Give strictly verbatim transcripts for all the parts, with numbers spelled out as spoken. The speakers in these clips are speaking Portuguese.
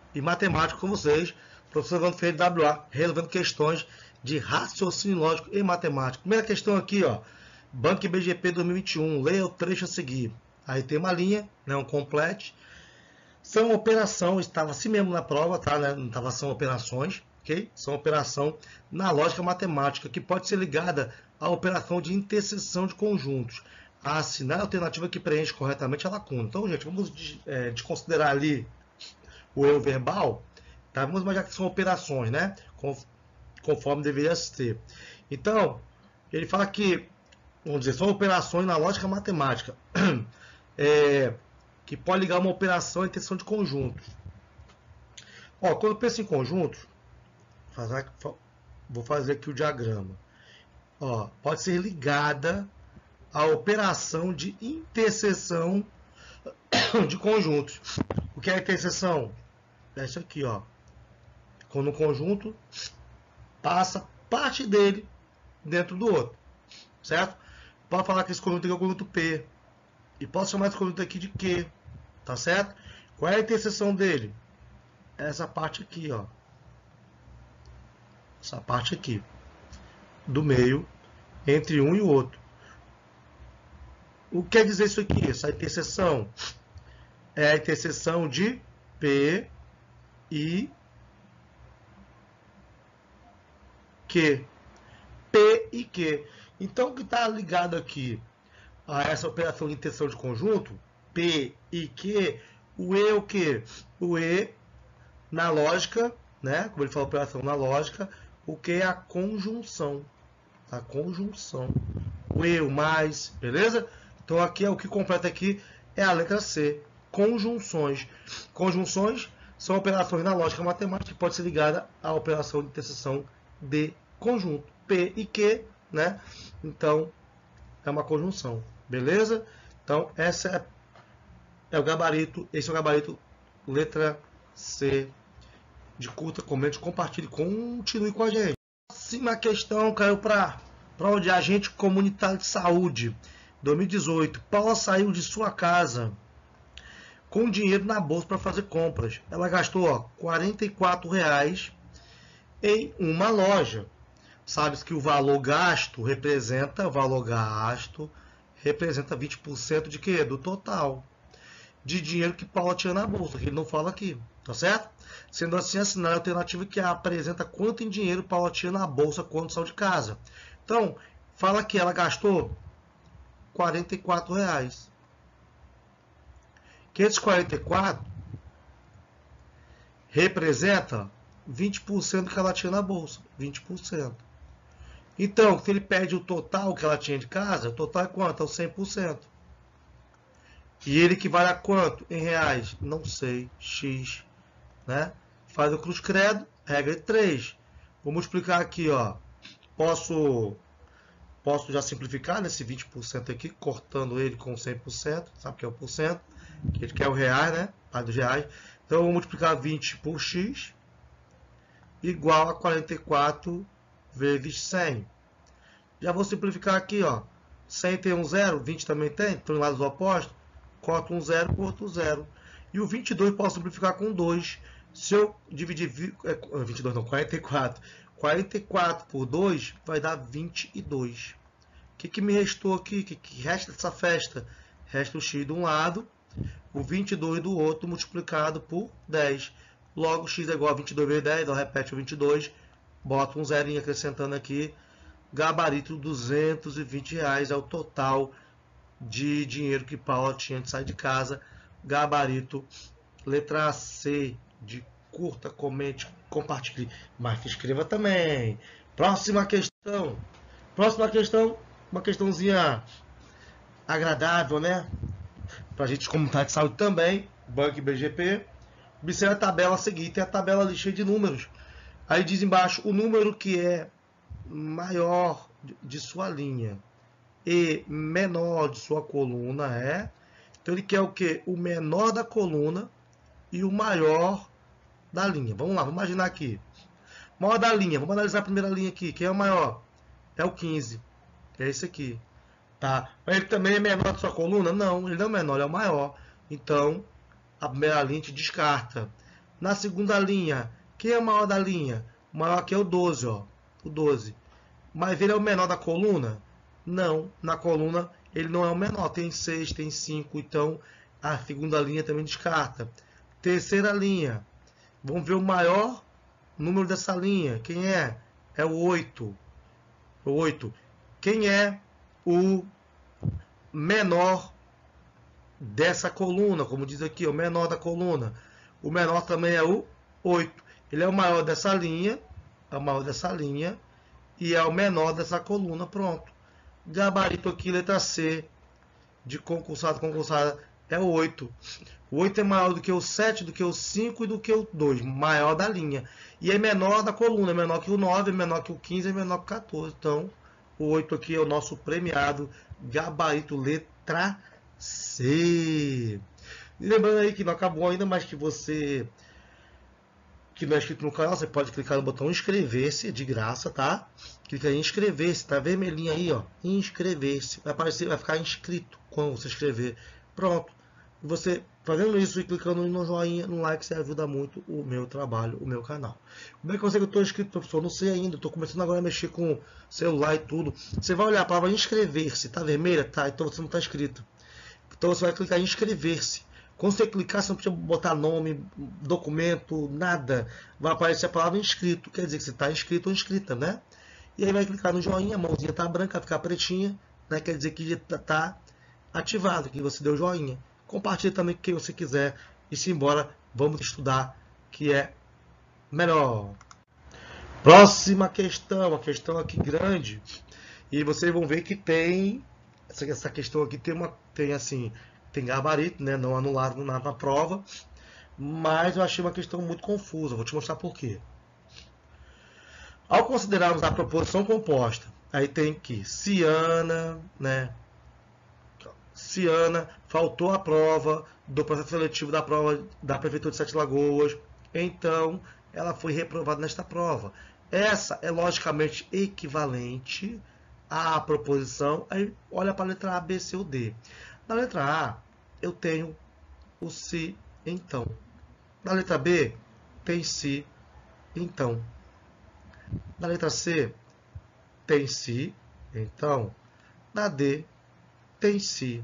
e matemático com vocês, professor Evandro Ferreira de W A, resolvendo questões de raciocínio lógico e matemática. Primeira questão aqui, ó, Banco I B G P dois mil e vinte e um, leia o trecho a seguir. Aí tem uma linha, né, um complete. São operação, estava assim mesmo na prova, tá, né, não estava são operações, ok? São operação na lógica matemática, que pode ser ligada à operação de interseção de conjuntos. A assinar a alternativa que preenche corretamente a lacuna. Então, gente, vamos é, desconsiderar ali o erro verbal, tá? Vamos imaginar que são operações, né? Conforme deveria ser. Então, ele fala que, vamos dizer, são operações na lógica matemática, é, que pode ligar uma operação à interseção de conjuntos. Ó, quando eu penso em conjuntos, vou fazer aqui o diagrama. Ó, pode ser ligada à operação de interseção de conjuntos. O que é a interseção? É isso aqui, ó. Quando um conjunto passa parte dele dentro do outro, certo? Pode falar que esse conjunto aqui é o conjunto P. E posso chamar esse conjunto aqui de Q, tá certo? Qual é a interseção dele? Essa parte aqui, ó. Essa parte aqui. Do meio, entre um e o outro. O que quer dizer isso aqui? Essa interseção é a interseção de P e Q. P e Q. Então, o que está ligado aqui a essa operação de interseção de conjunto, P e Q, o E é o quê? O E, na lógica, né? Como ele fala, operação na lógica, o que é a conjunção. A conjunção. O E, o mais, beleza? Então, aqui é o que completa aqui é a letra C. Conjunções. Conjunções são operações na lógica matemática que pode ser ligada à operação de interseção de conjunto. P e Q, né? Então, é uma conjunção. Beleza? Então, essa é, é o gabarito. Esse é o gabarito letra C. De curta, comente, compartilhe, continue com a gente. Próxima questão caiu para prova de agente comunitário de saúde. dois mil e dezoito. Paula saiu de sua casa com dinheiro na bolsa para fazer compras. Ela gastou ó, quarenta e quatro reais em uma loja. Sabe que o valor gasto representa, o valor gasto representa vinte por cento de quê? Do total de dinheiro que Paula tinha na bolsa, que ele não fala aqui, tá certo? Sendo assim, assinar a alternativa que apresenta quanto em dinheiro Paula tinha na bolsa quando saiu de casa. Então, fala que ela gastou quarenta e quatro reais. Que esses quarenta e quatro representa vinte por cento que ela tinha na bolsa. vinte por cento. Então, se ele pede o total que ela tinha de casa, o total é quanto? É o cem por cento. E ele equivale a quanto? Em reais? Não sei. X. Né? Faz o cruz credo. Regra de três. Vou multiplicar aqui, ó. Posso... Posso já simplificar nesse vinte por cento aqui, cortando ele com cem por cento. Sabe o que é o por cento? Que ele quer o reais, né? Pai dos reais. Então, eu vou multiplicar vinte por x igual a quarenta e quatro vezes cem. Já vou simplificar aqui, ó. cem tem um zero, vinte também tem. Estão em lados opostos. Corto um zero, corto um zero. E o vinte e dois posso simplificar com dois. Se eu dividir... vinte e dois não, quarenta e quatro. quarenta e quatro por dois vai dar vinte e dois. O que, que me restou aqui? O que, que resta dessa festa? Resta o x de um lado, o vinte e dois do outro, multiplicado por dez. Logo, x é igual a vinte e dois vezes dez, então repete o vinte e dois, bota um zerinho acrescentando aqui. Gabarito duzentos e vinte reais é o total de dinheiro que Paula tinha de sair de casa. Gabarito, letra C, de curta, comente, compartilhe, mas escreva também. Próxima questão. Próxima questão, uma questãozinha agradável, né? Pra gente comunitar de saúde também. Banco I B G P. Observe a tabela seguinte, tem a tabela ali cheia de números. Aí diz embaixo o número que é maior de sua linha e menor de sua coluna é. Então ele quer o que? O menor da coluna e o maior da linha. Vamos lá, vamos imaginar aqui. Maior da linha, vamos analisar a primeira linha aqui. Quem é o maior? É o quinze. É esse aqui. Tá? Mas ele também é menor de sua coluna? Não, ele não é menor, ele é o maior. Então, a primeira linha a gente descarta. Na segunda linha, quem é o maior da linha? O maior aqui é o doze, ó. O doze. Mas ele é o menor da coluna? Não. Na coluna ele não é o menor. Tem seis, tem cinco. Então a segunda linha também descarta. Terceira linha. Vamos ver o maior número dessa linha. Quem é? É o oito. O oito. Quem é o menor dessa coluna? Como diz aqui, o menor da coluna. O menor também é o oito. Ele é o maior dessa linha. É o maior dessa linha. E é o menor dessa coluna. Pronto. Gabarito aqui, letra C. De concursado, concursada. É o oito. O oito é maior do que o sete, do que o cinco e do que o dois. Maior da linha. E é menor da coluna. É menor que o nove, é menor que o quinze, é menor que o quatorze. Então, o oito aqui é o nosso premiado. Gabarito, letra C. E lembrando aí que não acabou ainda, mas que você que não é inscrito no canal, você pode clicar no botão inscrever-se, de graça, tá? Clica em inscrever-se, tá vermelhinho aí, ó. Inscrever-se. Vai aparecer, vai ficar inscrito quando você escrever. Pronto. E você fazendo isso e clicando no joinha, no like, você ajuda muito o meu trabalho, o meu canal. Como é que eu sei que eu estou inscrito, professor? Não sei ainda. Estou começando agora a mexer com celular e tudo. Você vai olhar a palavra inscrever-se. Tá vermelha? Tá. Então você não está inscrito. Então você vai clicar em inscrever-se. Quando você clicar, você não precisa botar nome, documento, nada. Vai aparecer a palavra inscrito. Quer dizer que você está inscrito ou inscrita, né? E aí vai clicar no joinha, a mãozinha está branca, vai ficar pretinha, né? Quer dizer que está ativado, que você deu joinha. Compartilhe também com quem você quiser. E simbora, vamos estudar, que é melhor. Próxima questão, uma questão aqui grande. E vocês vão ver que tem, essa questão aqui tem, uma, tem assim... Tem gabarito, né? Não anularam nada na prova. Mas eu achei uma questão muito confusa. Vou te mostrar por quê. Ao considerarmos a proposição composta, aí tem que Ciana, né? Ciana faltou a prova do processo seletivo da prova da Prefeitura de Sete Lagoas. Então, ela foi reprovada nesta prova. Essa é logicamente equivalente à proposição. Aí, olha para a letra A, B, C ou D. Na letra A, eu tenho o se, então. Na letra B, tem se, então. Na letra C, tem se, então. Na D, tem se.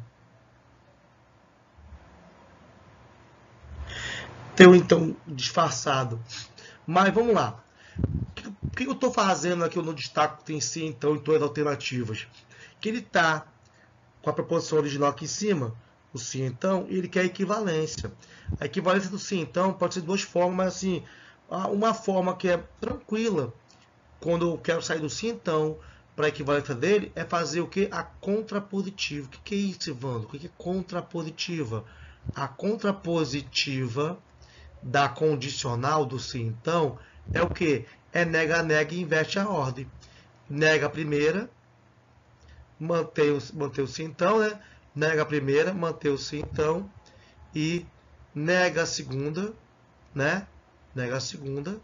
Tem o então disfarçado. Mas vamos lá. O que eu estou fazendo aqui? Eu não destaco tem se, então, em todas as alternativas. Que ele está com a proposição original aqui em cima, o se então, e ele quer equivalência. A equivalência do se então pode ser de duas formas, mas assim, uma forma que é tranquila, quando eu quero sair do se então para a equivalência dele, é fazer o que? A contrapositiva. O que é isso, Evandro? O que é contrapositiva? A contrapositiva da condicional do se então é o que? É nega, nega e inverte a ordem. Nega a primeira, mantém o, mantém o se então, né? Nega a primeira, mantém o se então e nega a segunda, né? Nega a segunda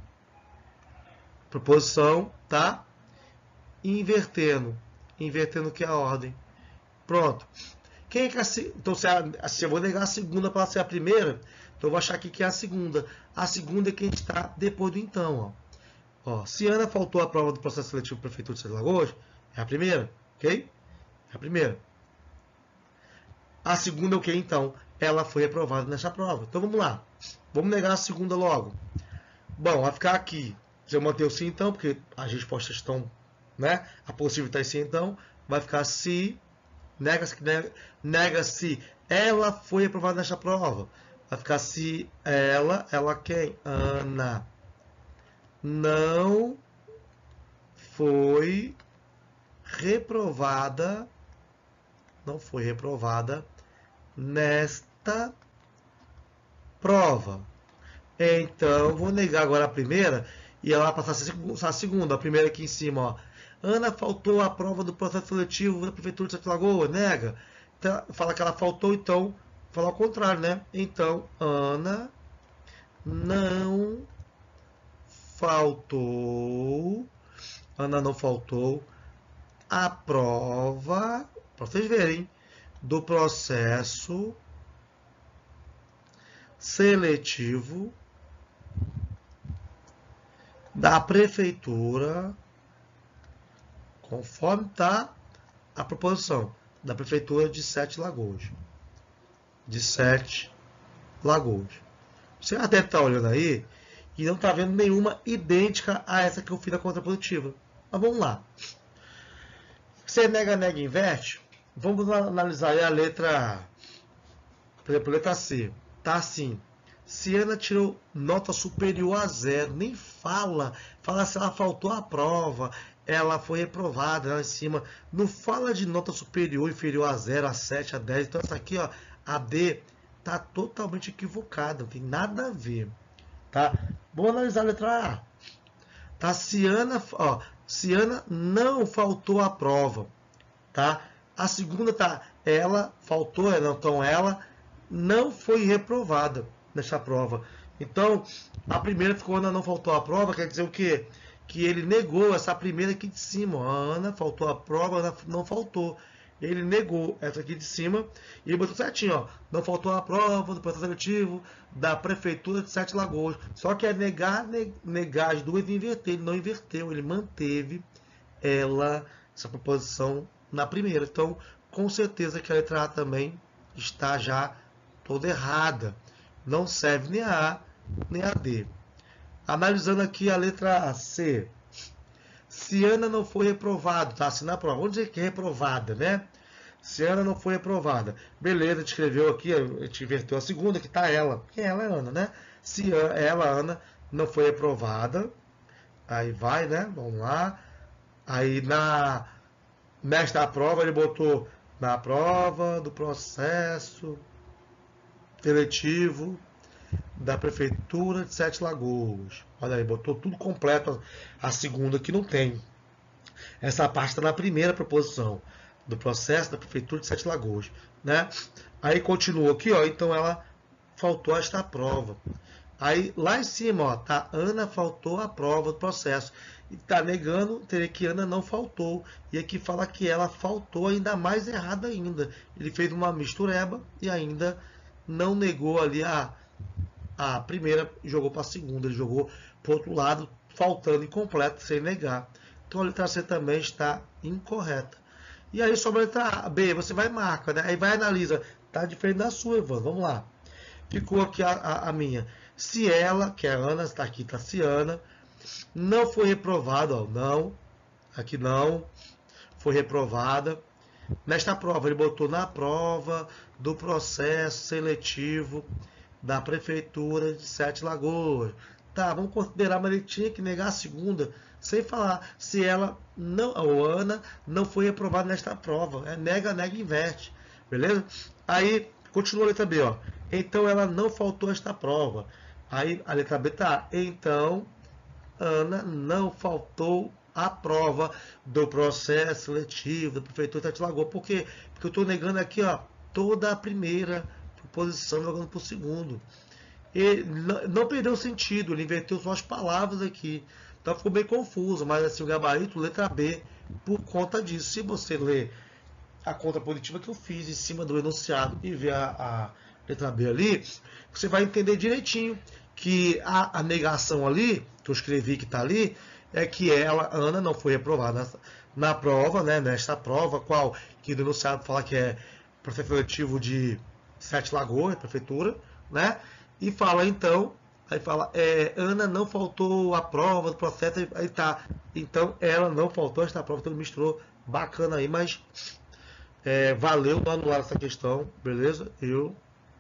proposição, tá? Invertendo, invertendo que é a ordem. Pronto. Quem é que é a, então se, a, se eu vou negar a segunda para ser a primeira, então eu vou achar aqui que é a segunda. A segunda é quem está depois do então, ó. Ó, se Ana faltou a prova do processo seletivo Prefeitura de Sete Lagoas, é a primeira. Ok? É a primeira. A segunda é o que, então? Ela foi aprovada nessa prova. Então, vamos lá. Vamos negar a segunda logo. Bom, vai ficar aqui. Se eu manter o se, então, porque as respostas estão, né? A possível está em si, então. Vai ficar se, nega-se, nega, nega-se. Ela foi aprovada nessa prova. Vai ficar se ela, ela quem? Ana. Não foi reprovada, não foi reprovada nesta prova. Então, vou negar agora a primeira e ela vai passar a segunda. A primeira aqui em cima, ó. Ana faltou a prova do processo seletivo da Prefeitura de Sete Lagoas, nega. Então, fala que ela faltou, então, fala ao contrário, né? Então, Ana não faltou, Ana não faltou a prova, para vocês verem, do processo seletivo da prefeitura, conforme está a proposição, da prefeitura de Sete Lagoas. De Sete Lagoas. Você deve estar olhando aí e não está vendo nenhuma idêntica a essa que eu fiz na contrapositiva. Mas vamos lá. Você nega, nega, inverte. Vamos analisar aí a letra, por exemplo, letra C. Tá assim. Se Ana tirou nota superior a zero, nem fala. Fala se ela faltou a prova, ela foi reprovada lá em cima. Não fala de nota superior, inferior a zero, a sete, a dez. Então essa aqui, ó, a D, tá totalmente equivocada. Não tem nada a ver. Tá? Vamos analisar a letra A. Tá? Se Ana, ó, se Ana não faltou a prova. Tá? A segunda tá, ela faltou, então ela não foi reprovada nessa prova. Então, a primeira ficou, Ana não faltou a prova, quer dizer o quê? Que ele negou essa primeira aqui de cima. A Ana faltou a prova, Ana não faltou. Ele negou essa aqui de cima e ele botou certinho, ó. Não faltou a prova do processo seletivo da prefeitura de Sete Lagoas. Só que é negar, negar as duas e inverter. Ele não inverteu, ele manteve ela, essa proposição na primeira. Então, com certeza que a letra A também está já toda errada. Não serve nem a A, nem a D. Analisando aqui a letra C. Se Ana não foi reprovada, tá? Se na prova, vamos dizer que é reprovada, né? Se Ana não foi reprovada. Beleza, a gente escreveu aqui, a gente inverteu a segunda, que tá ela. Que ela é Ana, né? Se ela, Ana, não foi reprovada, aí vai, né? Vamos lá. Aí na nesta prova ele botou na prova do processo seletivo da prefeitura de Sete Lagoas. Olha aí, botou tudo completo. A segunda que não tem. Essa parte está na primeira proposição do processo da prefeitura de Sete Lagoas, né? Aí continua aqui, ó. Então ela faltou esta prova. Aí lá em cima, ó, tá Ana faltou a prova do processo. E tá negando, teria que Ana não faltou. E aqui fala que ela faltou ainda mais errada ainda. Ele fez uma mistureba e ainda não negou ali a a primeira, jogou para a segunda, ele jogou para o outro lado, faltando incompleto, sem negar. Então a letra C também está incorreta. E aí sobre a letra B, você vai e marca, né? Aí vai e analisa. Está diferente da sua, Evandro. Vamos lá. Ficou aqui a, a, a minha. Se ela, que é a Ana, está aqui, está se Ana, não foi reprovada, ó, não, aqui não, foi reprovada. Nesta prova, ele botou na prova do processo seletivo da prefeitura de Sete Lagoas. Tá, vamos considerar, mas ele tinha que negar a segunda, sem falar se ela não, a Ana não foi reprovada nesta prova. É nega, nega, inverte. Beleza? Aí, continua a letra B, ó. Então ela não faltou esta prova. Aí a letra B tá. Então, Ana não faltou a prova do processo seletivo da prefeitura de Sete Lagoas. Por quê? Porque eu estou negando aqui, ó, toda a primeira posição jogando para o segundo. Ele não perdeu o sentido, ele inverteu só as palavras aqui. Então ficou bem confuso, mas assim, o gabarito, letra B, por conta disso. Se você ler a contrapositiva que eu fiz em cima do enunciado e ver a, a letra B ali, você vai entender direitinho que a, a negação ali, que eu escrevi que está ali, é que ela, Ana, não foi reprovada na, na prova, né, nesta prova, qual que o enunciado fala que é processo seletivo de Sete Lagoas, prefeitura, né? E fala então, aí fala, é, Ana não faltou a prova do processo, aí tá. Então ela não faltou esta prova, então misturou, bacana aí, mas é, valeu não anular essa questão, beleza? Eu,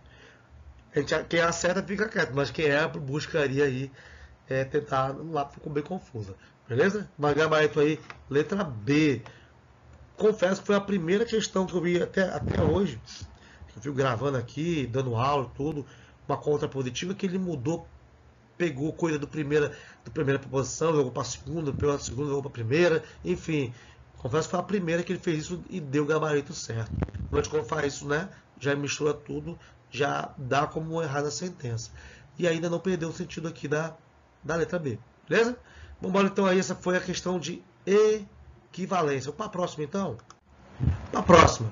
a gente, quem acerta fica quieto, mas quem erra buscaria aí é, tentar anular, ficou bem confusa, beleza? Mas gabarito aí, letra B. Confesso que foi a primeira questão que eu vi até, até hoje. Eu fui gravando aqui, dando aula e tudo, uma contrapositiva que ele mudou, pegou coisa do primeira, do primeira proposição, jogou para a segunda, pegou a segunda, jogou para a primeira, enfim. Confesso que foi a primeira que ele fez isso e deu o gabarito certo. Mas quando faz isso, né, já mistura tudo, já dá como errada a sentença. E ainda não perdeu o sentido aqui da, da letra B, beleza? Vamos embora então aí, essa foi a questão de equivalência. Para a próxima então? Para a próxima.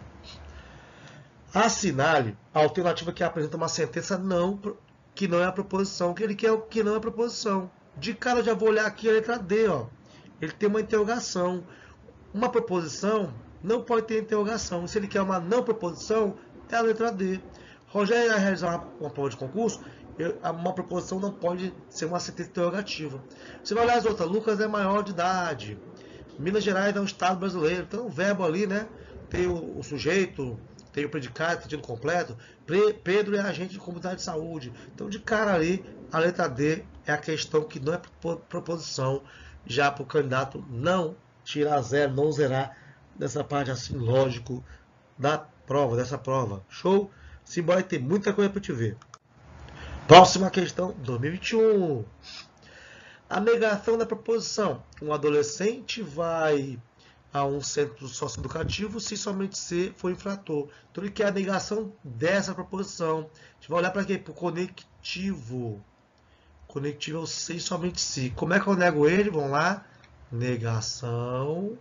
Assinale a alternativa que apresenta uma sentença não, que não é a proposição, que ele quer o que não é a proposição. De cara eu já vou olhar aqui a letra D, ó. Ele tem uma interrogação. Uma proposição não pode ter interrogação. Se ele quer uma não proposição, é a letra D. Rogério vai realizar uma, uma prova de concurso, eu, uma proposição não pode ser uma sentença interrogativa. Você vai olhar as outras. Lucas é maior de idade. Minas Gerais é um estado brasileiro. Então o verbo ali, né? Tem o, o sujeito, tem o predicado, sentido completo. Pedro é agente de comunidade de saúde. Então de cara ali, a letra D é a questão que não é proposição. Já para o candidato não tirar zero, não zerar dessa parte assim, lógico, da prova, dessa prova. Show? Simbora, tem muita coisa para te ver. Próxima questão, dois mil e vinte e um. A negação da proposição. Um adolescente vai a um centro socioeducativo se somente C for infrator. Então ele quer a negação dessa proposição. A gente vai olhar para quê? Para o conectivo. Conectivo é o C e somente se. Como é que eu nego ele? Vamos lá. Negação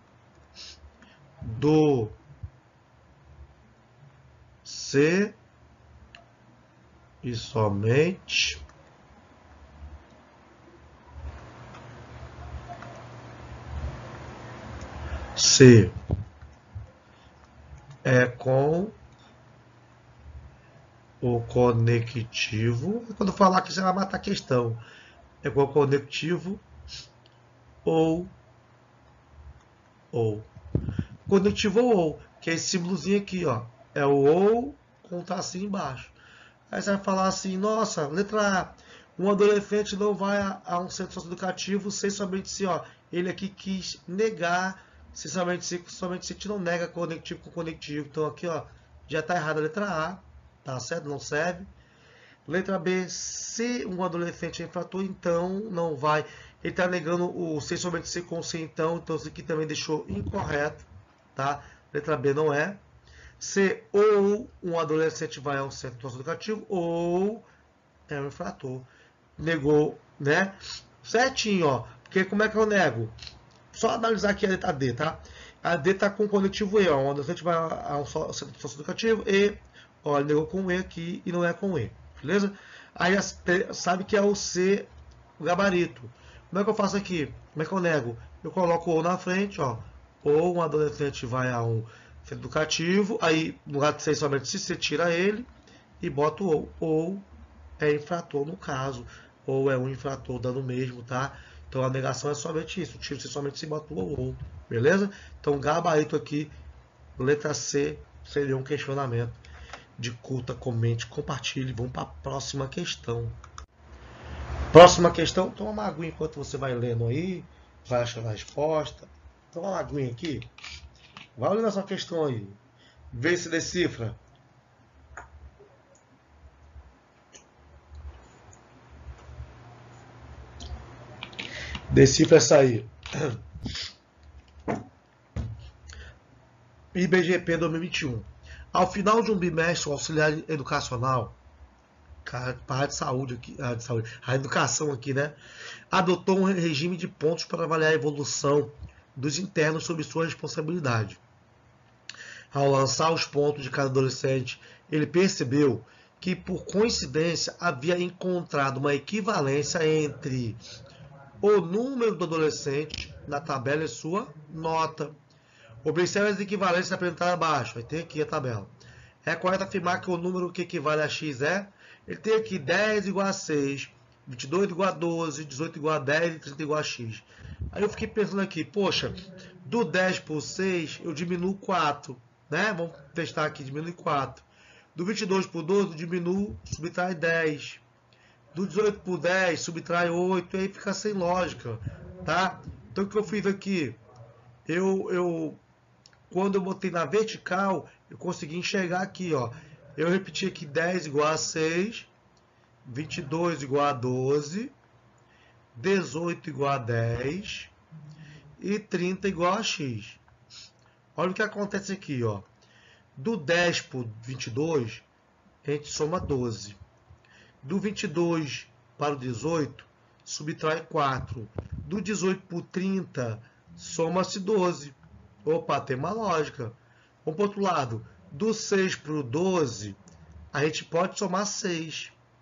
do C e somente C. É com o conectivo. Quando falar que você vai matar a questão. É com o conectivo ou ou. Conectivo ou ou, que é esse símbolozinho aqui, ó. É o ou com um tracinho embaixo. Aí você vai falar assim, nossa, letra A. Um adolescente não vai a, a um centro socioeducativo sem somente se, ó. Ele aqui quis negar, se somente se, somente se a gente não nega conectivo com conectivo. Então aqui, ó, já está errada a letra A. Tá certo? Não serve. Letra B, se um adolescente é infrator, então não vai. Ele está negando o se somente se com se, então. Então isso aqui também deixou incorreto. Tá? Letra B não é. C, ou um adolescente vai a um centro educativo, ou é um infrator. Negou, né? Certinho, ó. Porque como é que eu nego? Só analisar aqui a letra D, tá? A D tá com o conectivo E, ó. Um adolescente vai a um centro educativo e, ó, ele negou com E aqui e não é com E. Beleza? Aí sabe que é o C, o gabarito. Como é que eu faço aqui? Como é que eu nego? Eu coloco o ou na frente, ó. Ou um adolescente vai a um centro educativo, aí no lugar de ser somente se você tira ele e bota o ou. Ou é infrator no caso, ou é um infrator dando o mesmo, tá? Então a negação é somente isso. Tira se somente se bota o ou, ou. Beleza? Então gabarito aqui, letra C, seria um questionamento. De curta, comente, compartilhe. Vamos para a próxima questão. Próxima questão. Toma uma aguinha enquanto você vai lendo aí. Vai achando a resposta. Toma uma aguinha aqui. Vai olhando essa questão aí. Vê se decifra. Decifra essa aí. I B G P dois mil e vinte e um. Ao final de um bimestre, o auxiliar educacional, para a área de saúde aqui, a, de saúde, a educação aqui, né, adotou um regime de pontos para avaliar a evolução dos internos sob sua responsabilidade. Ao lançar os pontos de cada adolescente, ele percebeu que, por coincidência, havia encontrado uma equivalência entre o número do adolescente na tabela e sua nota. Observe as equivalências apresentadas abaixo. Vai ter aqui a tabela. É correto afirmar que o número que equivale a x é? Ele tem aqui dez igual a seis, vinte e dois igual a doze, dezoito igual a dez e trinta igual a x. Aí eu fiquei pensando aqui, poxa, do dez por seis eu diminuo quatro, né? Vamos testar aqui, diminui quatro. Do vinte e dois por doze eu diminuo, subtrai dez. Do dezoito por dez subtrai oito, e aí fica sem lógica, tá? Então o que eu fiz aqui? Eu, eu, quando eu botei na vertical, eu consegui enxergar aqui, ó. Eu repeti aqui dez igual a seis, vinte e dois igual a doze, dezoito igual a dez e trinta igual a x. Olha o que acontece aqui, ó. Do dez por vinte e dois, a gente soma doze. Do vinte e dois para o dezoito, subtrai quatro. Do dezoito por trinta, soma-se doze. Opa, tem uma lógica. Vamos para o outro lado. Do seis para o doze, a gente pode somar seis.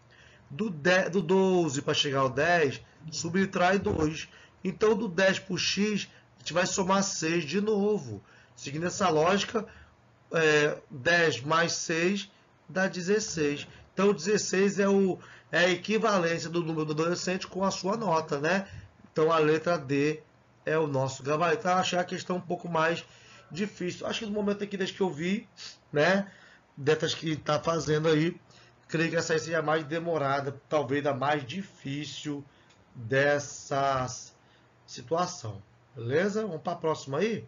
Do, dez, do doze para chegar ao dez, subtrai dois. Então, do dez para o x, a gente vai somar seis de novo. Seguindo essa lógica, é, dez mais seis dá dezesseis. Então, dezesseis é, o, é a equivalência do número do adolescente com a sua nota, né? Então, a letra D é o nosso gabarito. Eu achei a questão um pouco mais difícil. Acho que no momento aqui, desde que eu vi, né, dessas que está fazendo aí, creio que essa aí seja a mais demorada, talvez a mais difícil dessa situação. Beleza? Vamos para a próxima aí?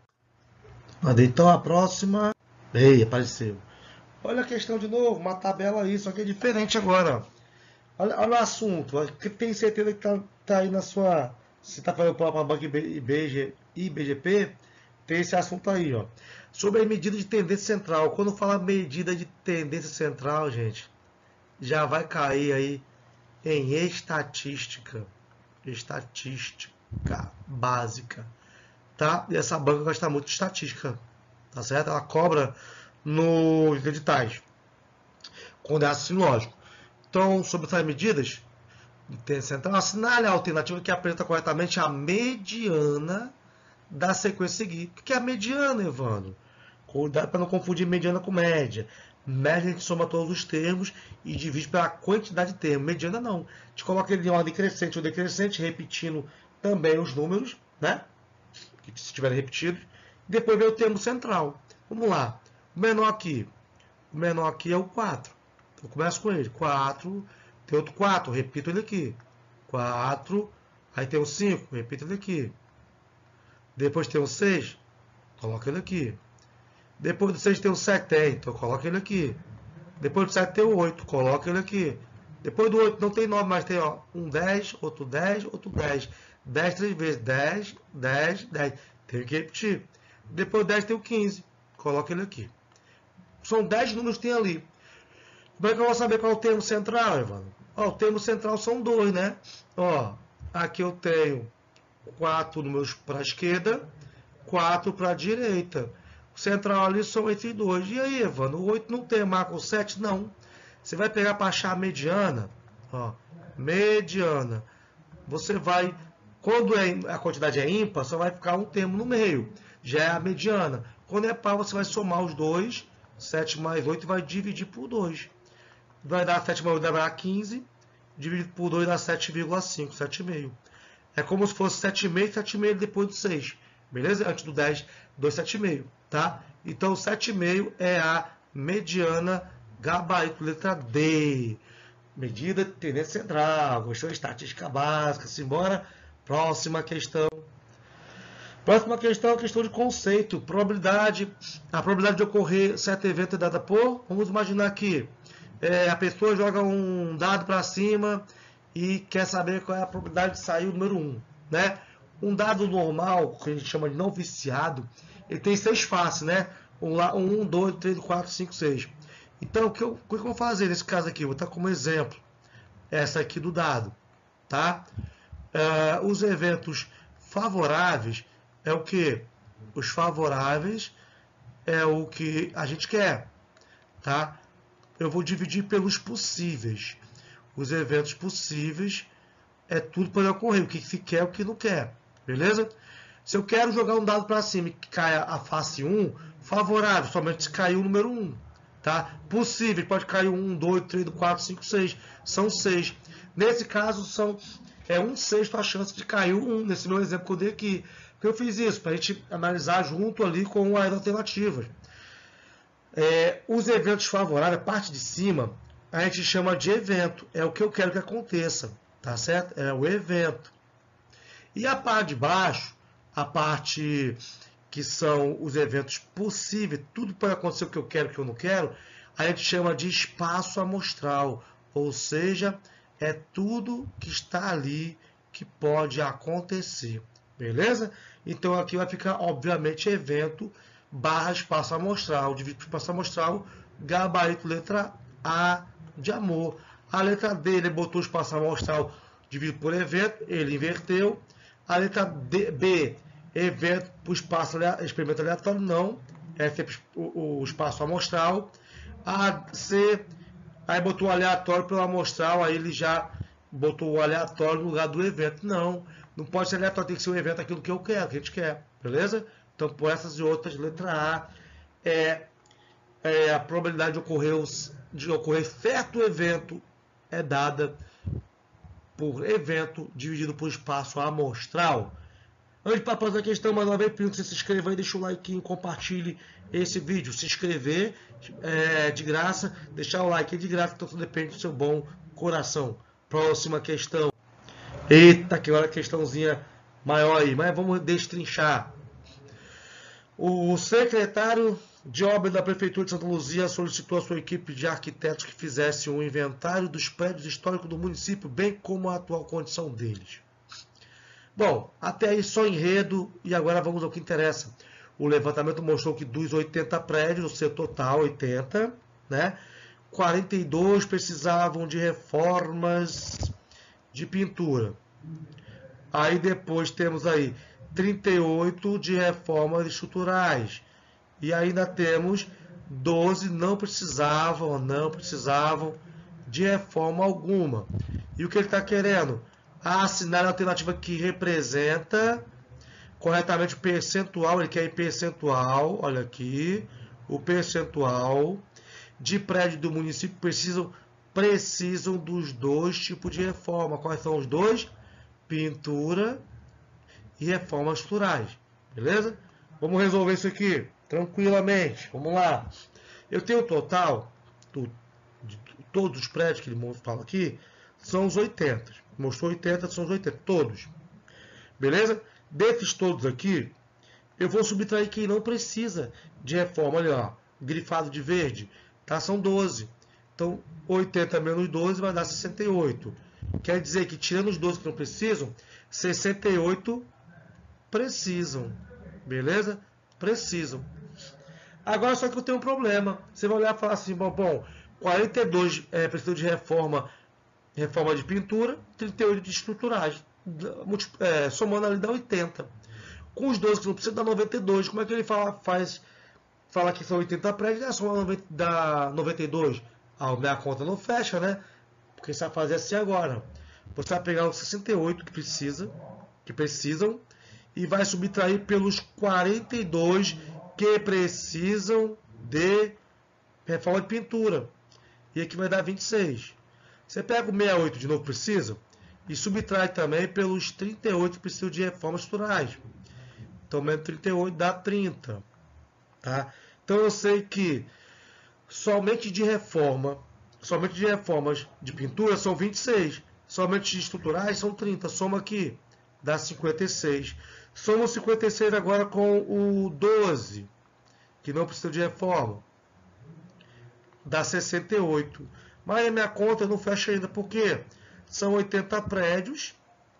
Então, a próxima... Ei, apareceu. Olha a questão de novo, uma tabela aí, só que é diferente agora. Olha, olha o assunto, que tem certeza que está tá aí na sua... Se está fazendo prova para a banca I B G P, tem esse assunto aí, ó. Sobre a medida de tendência central. Quando fala medida de tendência central, gente, já vai cair aí em estatística. Estatística básica, tá? E essa banca gosta muito de estatística, tá certo? Ela cobra nos editais, quando é assim, lógico. Então, sobre essas medidas, central, assinale a alternativa que apresenta corretamente a mediana da sequência seguinte. O que é a mediana, Evandro? Cuidado para não confundir mediana com média. Média a gente soma todos os termos e divide pela quantidade de termos. Mediana não. A gente coloca ele em ordem crescente ou decrescente, repetindo também os números, né? Que se estiverem repetidos. Depois vem o termo central. Vamos lá. O menor aqui. O menor aqui é o quatro. Então, eu começo com ele. quatro. Tem outro quatro. Repito ele aqui. quatro. Aí tem o cinco. Repito ele aqui. Depois tem o seis. Coloca ele aqui. Depois do seis tem o sete. É, então coloca ele aqui. Depois do sete tem o oito. Coloca ele aqui. Depois do oito não tem nove, mas tem ó, um dez, outro dez, outro dez. dez três vezes. dez, dez, dez. Tem que repetir. Depois do dez tem o quinze. Coloca ele aqui. São dez números que tem ali. Como é que eu vou saber qual é o termo central, Evandro? Ó, o termo central são dois, né? Ó, aqui eu tenho quatro números para a esquerda, quatro para a direita. O central ali são esses dois. E aí, Evandro, o oito não tem marca o sete? Não. Você vai pegar para achar a mediana. Ó, mediana. Você vai, quando é, a quantidade é ímpar, só vai ficar um termo no meio. Já é a mediana. Quando é par, você vai somar os dois. sete mais oito vai dividir por dois. Vai dar sete mais oito, vai dar quinze. Dividido por dois dá sete vírgula cinco, sete vírgula cinco. É como se fosse sete vírgula cinco, sete vírgula cinco depois do seis. Beleza? Antes do dez, dois sete vírgula cinco. Tá? Então, sete vírgula cinco é a mediana gabarito, letra D. Medida de tendência central, questão de estatística básica. Simbora. Próxima questão. Próxima questão é a questão de conceito. Probabilidade. A probabilidade de ocorrer certo evento é dada por. Vamos imaginar aqui. É, a pessoa joga um dado para cima e quer saber qual é a probabilidade de sair o número um. Né? Um dado normal, que a gente chama de não viciado, ele tem seis faces, né? um, dois, três, quatro, cinco, seis. Então, o que, eu, o que eu vou fazer nesse caso aqui? Eu vou estar como exemplo essa aqui do dado. Tá? É, os eventos favoráveis é o que? Os favoráveis é o que a gente quer. Tá? Eu vou dividir pelos possíveis. Os eventos possíveis é tudo pode ocorrer. O que se quer e o que não quer. Beleza? Se eu quero jogar um dado para cima e que caia a face um, favorável, somente se cair o número um. Tá? Possível, pode cair um, dois, três, quatro, cinco, seis. São seis. Nesse caso, são, é um sexto a chance de cair o um, nesse meu exemplo que eu dei aqui. Porque eu fiz isso, para a gente analisar junto ali com as alternativas. É, os eventos favoráveis, a parte de cima, a gente chama de evento. É o que eu quero que aconteça. Tá certo? É o evento. E a parte de baixo, a parte que são os eventos possíveis, tudo pode acontecer o que eu quero e o que eu não quero, a gente chama de espaço amostral. Ou seja, é tudo que está ali que pode acontecer. Beleza? Então aqui vai ficar, obviamente, evento barra espaço amostral. Dividido por espaço amostral, gabarito letra A de amor. A letra D, ele botou o espaço amostral dividido por evento, ele inverteu. A letra D, B, evento por espaço experimento aleatório, não. É sempre o, o espaço amostral. A C, Aí botou o aleatório pelo amostral, aí ele já botou o aleatório no lugar do evento. Não, não pode ser aleatório, tem que ser um evento aquilo que eu quero, que a gente quer, beleza? Então, por essas e outras, letra A é, é a probabilidade de ocorrer, os, de ocorrer certo evento é dada por evento dividido por espaço amostral. Antes de passar a questão, mais uma vez, pedindo que você se inscreva aí, deixa o like e compartilhe esse vídeo. Se inscrever é de graça, deixar o like é de graça, então tudo depende do seu bom coração. Próxima questão. Eita, que hora questãozinha maior aí, mas vamos destrinchar. O secretário de obra da Prefeitura de Santa Luzia solicitou à sua equipe de arquitetos que fizesse um inventário dos prédios históricos do município, bem como a atual condição deles. Bom, até aí só enredo e agora vamos ao que interessa. O levantamento mostrou que dos oitenta prédios, o seu total, oitenta, né? quarenta e dois precisavam de reformas de pintura. Aí depois temos aí trinta e oito de reformas estruturais. E ainda temos doze não precisavam, não precisavam de reforma alguma. E o que ele está querendo? Assinar a alternativa que representa corretamente o percentual, ele quer percentual, olha aqui, o percentual de prédio do município precisam, precisam dos dois tipos de reforma. Quais são os dois? Pintura e reformas estruturais, beleza? Vamos resolver isso aqui tranquilamente, vamos lá. Eu tenho o total do, de todos os prédios que ele fala aqui, são os oitenta. Mostrou oitenta, são os oitenta, todos. Beleza? Desses todos aqui, eu vou subtrair quem não precisa de reforma. Olha lá, grifado de verde, tá? São doze. Então, oitenta menos doze vai dar sessenta e oito. Quer dizer que, tirando os doze que não precisam, sessenta e oito precisam. Beleza? Precisam. Agora, só que eu tenho um problema. Você vai olhar e falar assim, bom, bom quarenta e dois é, precisam de reforma, reforma de pintura, trinta e oito de estruturais. É, somando ali dá oitenta. Com os doze que não precisam, dá noventa e dois. Como é que ele fala, faz, fala que são oitenta prédios, né? Soma dá noventa e dois. Ah, a minha conta não fecha, né? Porque você vai fazer assim agora. Você vai pegar os sessenta e oito que precisa, que precisam, e vai subtrair pelos quarenta e dois que precisam de reforma de pintura. E aqui vai dar vinte e seis. Você pega o sessenta e oito de novo que precisa e subtrai também pelos trinta e oito que precisam de reformas estruturais. Então, menos trinta e oito dá trinta. Tá? Então, eu sei que somente de reforma, somente de reformas de pintura são vinte e seis. Somente de estruturais são trinta. Soma aqui, dá cinquenta e seis. Soma cinquenta e seis agora com o doze, que não precisa de reforma. Dá sessenta e oito. Mas a minha conta não fecha ainda, por quê? São oitenta prédios,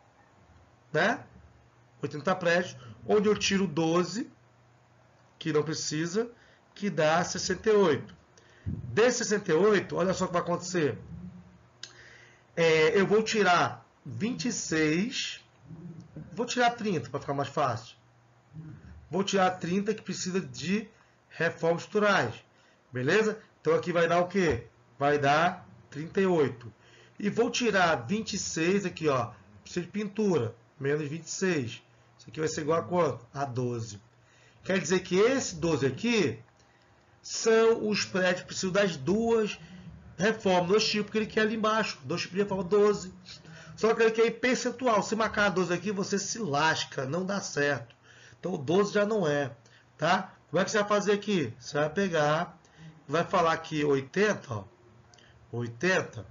né? oitenta prédios, onde eu tiro doze, que não precisa, que dá sessenta e oito. Desse sessenta e oito, olha só o que vai acontecer. É, eu vou tirar vinte e seis, vou tirar trinta para ficar mais fácil. Vou tirar trinta que precisa de reformas estruturais, beleza? Então aqui vai dar o quê? Vai dar trinta e oito. E vou tirar vinte e seis aqui, ó, precisa de pintura, menos vinte e seis. Isso aqui vai ser igual a quanto? A doze. Quer dizer que esse doze aqui são os prédios que precisam das duas reformas, dois tipos que ele quer ali embaixo. Dois tipos de reforma, doze. Só que ele quer em percentual. Se marcar doze aqui, você se lasca, não dá certo. Então o doze já não é, tá? Como é que você vai fazer aqui? Você vai pegar, vai falar que oitenta, ó, oitenta.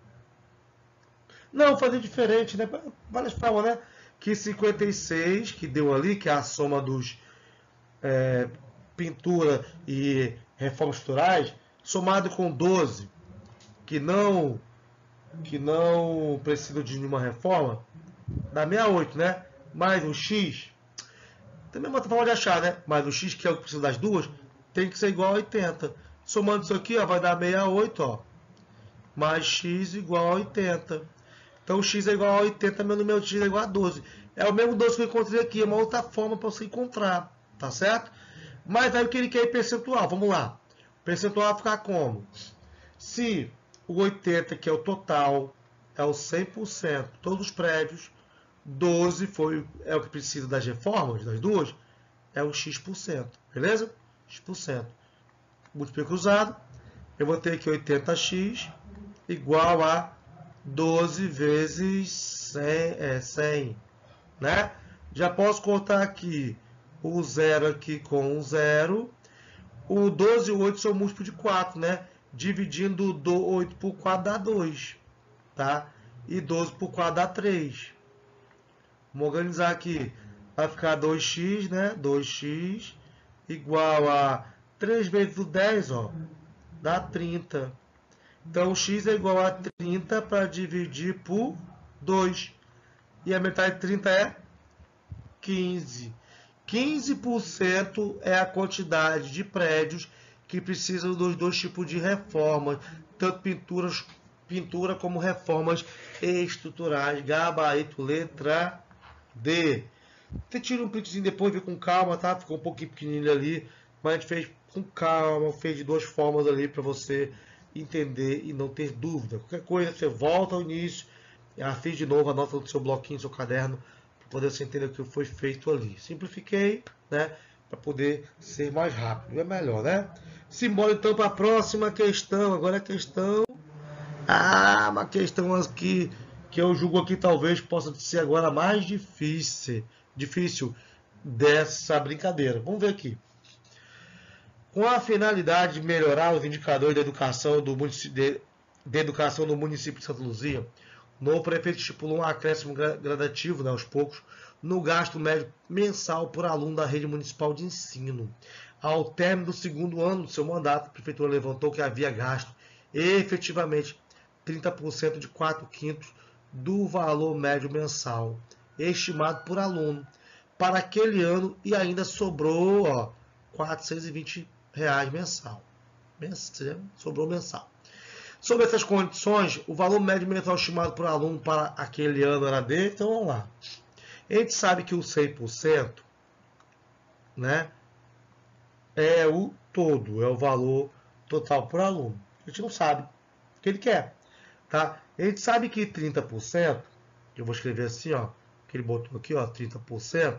Não, fazer diferente, né? Várias formas, né? Que cinquenta e seis, que deu ali, que é a soma dos é, pintura e reformas estruturais, somado com doze, que não, que não precisa de nenhuma reforma, dá sessenta e oito, né? Mais o X, também é uma forma de achar, né? Mais o X, que é o que precisa das duas, tem que ser igual a oitenta. Somando isso aqui, ó, vai dar sessenta e oito, ó, mais X igual a oitenta. Então, o X é igual a oitenta, meu número X é igual a doze. É o mesmo doze que eu encontrei aqui, é uma outra forma para você encontrar, tá certo? Mas aí o que ele quer é percentual, vamos lá. O percentual vai ficar como? Se o oitenta, que é o total, é o cem por cento, todos os prédios. doze foi, é o que precisa das reformas, das duas, é o X%, beleza? X%. Múltiplo cruzado, eu vou ter aqui oitenta x igual a doze vezes cem, é, cem, né? Já posso contar aqui o zero aqui com o zero. O doze e o oito são múltiplo de quatro, né? Dividindo do oito por quatro dá dois, tá? E doze por quatro dá três. Vamos organizar aqui. Vai ficar dois x, né? dois x igual a três vezes o dez, ó, dá trinta. Então, x é igual a trinta para dividir por dois. E a metade de trinta é quinze. quinze por cento é a quantidade de prédios que precisam dos dois tipos de reformas, tanto pinturas, pintura como reformas estruturais. Gabarito, letra D. Você tira um printzinho depois, vê com calma, tá? Ficou um pouquinho pequenininho ali, mas a gente fez com calma, fez de duas formas ali para você entender e não ter dúvida. Qualquer coisa, você volta ao início, assiste de novo, anota no seu bloquinho, no seu caderno, para poder você entender o que foi feito ali. Simplifiquei, né? Para poder ser mais rápido. É melhor, né? Simbora então para a próxima questão. Agora a questão... Ah, uma questão aqui que eu julgo aqui talvez possa ser agora mais difícil, difícil dessa brincadeira. Vamos ver aqui. Com a finalidade de melhorar os indicadores de educação do município, de, de educação do município de Santa Luzia, o novo prefeito estipulou um acréscimo gradativo, né, aos poucos, no gasto médio mensal por aluno da rede municipal de ensino. Ao término do segundo ano do seu mandato, a prefeitura levantou que havia gasto efetivamente trinta por cento de quatro quintos do valor médio mensal estimado por aluno para aquele ano e ainda sobrou, ó, quatrocentos e vinte reais mensal. Sobrou mensal. Sobre essas condições, o valor médio mensal estimado por aluno para aquele ano era D. Então vamos lá. A gente sabe que o cem por cento, né, é o todo, é o valor total por aluno. A gente não sabe o que ele quer, tá? A gente sabe que trinta por cento, eu vou escrever assim, ó, que ele botou aqui, ó, trinta por cento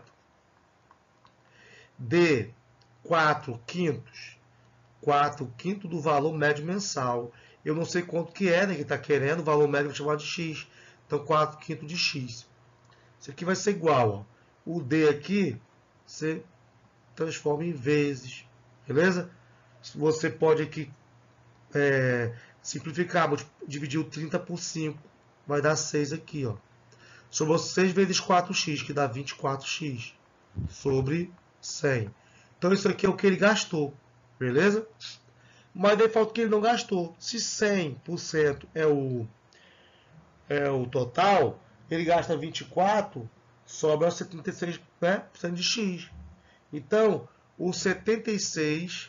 de quatro quintos, quatro quintos do valor médio mensal. Eu não sei quanto que é, né, que está querendo, o valor médio chamado de X. Então, quatro quintos de X. Isso aqui vai ser igual, ó. O D aqui, você transforma em vezes, beleza? Você pode aqui é, simplificar, dividir o trinta por cinco, vai dar seis aqui, ó. Sobrou seis vezes quatro x, que dá vinte e quatro x, sobre cem. Então, isso aqui é o que ele gastou, beleza? Mas daí falta o que ele não gastou. Se cem por cento é o, é o total, ele gasta vinte e quatro, sobra setenta e seis, né, por cento de X. Então, o setenta e seis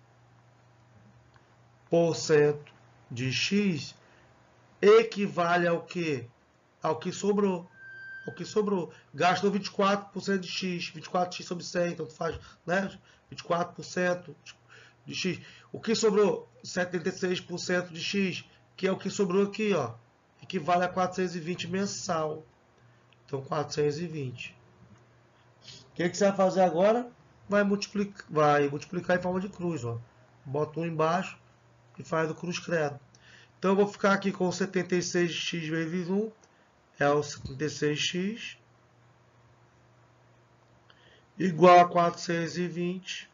por cento de X equivale ao que? Ao que sobrou. O que sobrou. Gastou vinte e quatro por cento de X. vinte e quatro x sobre cem, então faz, né? vinte e quatro por cento de X. O que sobrou? setenta e seis por cento de X, que é o que sobrou aqui, ó. Equivale a quatrocentos e vinte mensal. Então, quatrocentos e vinte. O que, que você vai fazer agora? Vai multiplicar, vai multiplicar em forma de cruz, ó. Bota um embaixo e faz o cruz credo. Então, eu vou ficar aqui com setenta e seis x vezes um. É o setenta e seis x igual a quatrocentos e vinte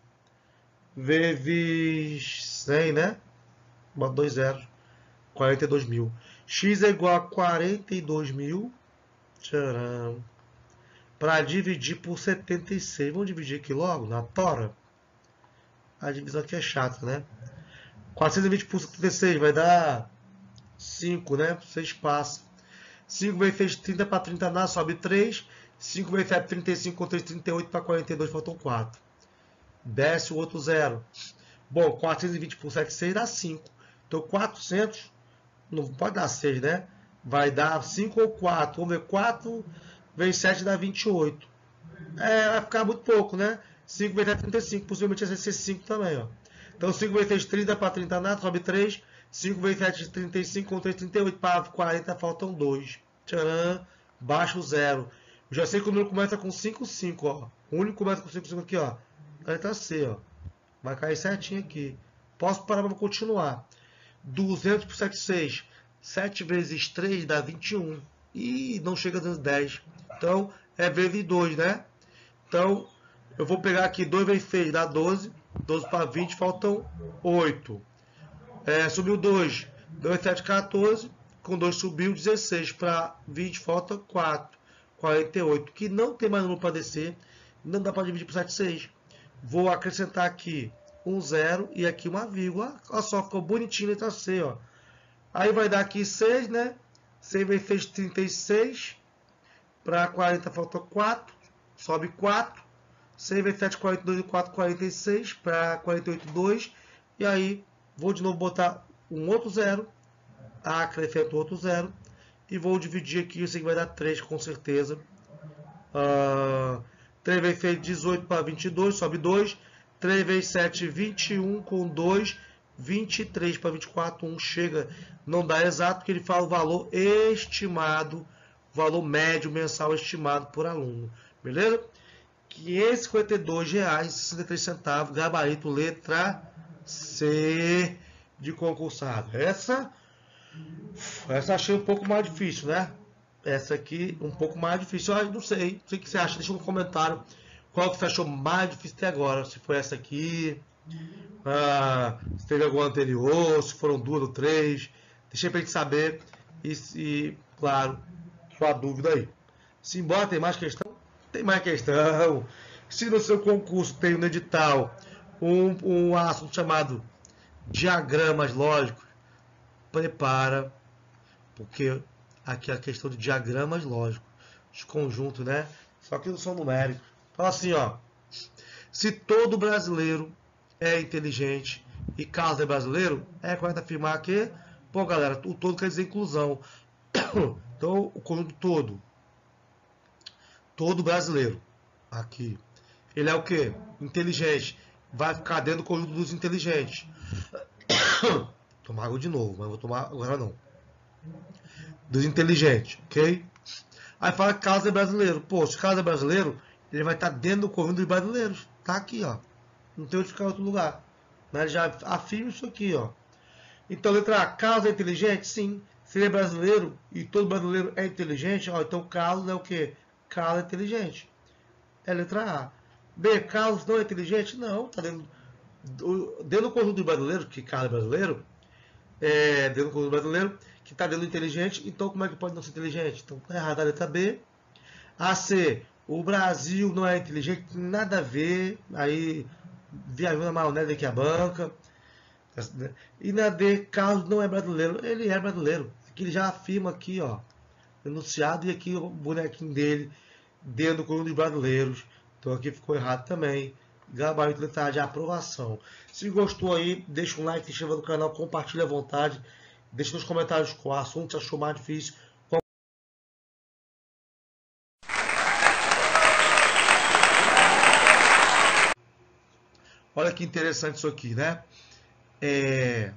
vezes cem, né? Bota dois zeros. quarenta e dois mil. X é igual a quarenta e dois mil. Tcharam. Para dividir por setenta e seis. Vamos dividir aqui logo, na tora. A divisão aqui é chata, né? quatrocentos e vinte por setenta e seis vai dar cinco, né? seis passa. cinco vezes trinta para trinta dá, sobe três. cinco vezes sete, trinta e cinco, com três, trinta e oito para quarenta e dois, faltam quatro. Desce o outro zero. Bom, quatrocentos e vinte por setenta e seis dá cinco. Então, quatrocentos, não pode dar seis, né? Vai dar cinco ou quatro. Vamos ver, quatro vezes sete dá vinte e oito. É, vai ficar muito pouco, né? cinco vezes sete, trinta e cinco. Possivelmente vai ser cinco também, ó. Então, cinco vezes três, trinta para trinta dá, sobe três. cinco vezes sete, trinta e cinco, com três, trinta e oito. Para quarenta faltam dois. Tcharam, baixa o zero. Eu já sei que o número começa com cinco, cinco, ó. O único começa com cinco, cinco aqui, ó. A letra C, ó. Vai cair certinho aqui. Posso parar para continuar. duzentos por sete, seis. sete vezes três dá vinte e um. E não chega a dez. Então, é vezes dois, né? Então, eu vou pegar aqui dois vezes seis, dá doze. doze para vinte, faltam oito. É, subiu dois. dois vezes sete, quatorze. Com dois subiu dezesseis. Para vinte, falta quatro. quarenta e oito. Que não tem mais número para descer. Não dá para dividir por sete, seis. Vou acrescentar aqui um zero e aqui uma vírgula. Olha só, ficou bonitinho a letra C, ó. Aí vai dar aqui seis, né? seis vezes seis, trinta e seis. Para quarenta falta quatro. Sobe quatro. seis vezes sete, quarenta e dois. E quatro, quarenta e seis. Para quarenta e oito, dois. E aí, vou de novo botar um outro zero. Acrescento outro zero. E vou dividir aqui. Isso aqui vai dar três, com certeza. Uh, três vezes seis, dezoito para vinte e dois. Sobe dois. três vezes sete, vinte e um. Com dois, vinte e três para vinte e quatro. um chega. Não dá exato, porque ele fala o valor estimado. Valor médio mensal estimado por aluno. Beleza? quinhentos e cinquenta e dois reais e sessenta e três centavos. Gabarito letra C de concursado. Essa, essa achei um pouco mais difícil, né? Essa aqui um pouco mais difícil. Eu não sei. Não sei o que você acha. Deixa no comentário qual que você achou mais difícil até agora. Se foi essa aqui. Ah, se teve alguma anterior. Se foram duas ou três. Deixa pra gente saber. E, e claro, sua dúvida aí. Simbora, tem mais questão? Tem mais questão. Se no seu concurso tem no edital um, um assunto chamado diagramas lógicos, prepara, porque aqui é a questão de diagramas lógicos, de conjunto, né? Só que não são numéricos. Então assim, ó, se todo brasileiro é inteligente e Carlos é brasileiro, é correto afirmar que, pô, galera, o todo quer dizer inclusão. Então, o conjunto todo, todo brasileiro, aqui, ele é o quê? Inteligente. Vai ficar dentro do conjunto dos inteligentes. Tomar água de novo, mas vou tomar agora não. Dos inteligentes, ok? Aí fala que Carlos é brasileiro. Pô, se Carlos é brasileiro, ele vai estar dentro do conjunto dos brasileiros. Tá aqui, ó. Não tem onde ficar em outro lugar. Mas já afirma isso aqui, ó. Então, letra A, Carlos é inteligente? Sim. Se ele é brasileiro e todo brasileiro é inteligente, ó, então Carlos é o quê? Carlos é inteligente. É letra A. B, Carlos não é inteligente? Não, tá dentro do, dentro do conjunto dos brasileiros, que Carlos é brasileiro, é, dentro do conjunto brasileiro, que está dentro do inteligente, então como é que pode não ser inteligente? Então tá errado a letra B. A, C, o Brasil não é inteligente, nada a ver, aí viajou na maionese aqui a banca. E na D, Carlos não é brasileiro, ele é brasileiro. Aqui ele já afirma aqui, ó, enunciado, e aqui o bonequinho dele dentro do conjunto dos brasileiros. Então aqui ficou errado também. Gabarito letra de aprovação. Se gostou aí, deixa um like, se inscreva no canal, compartilha à vontade. Deixa nos comentários qual assunto você achou mais difícil. Qual... Olha que interessante isso aqui, né? É...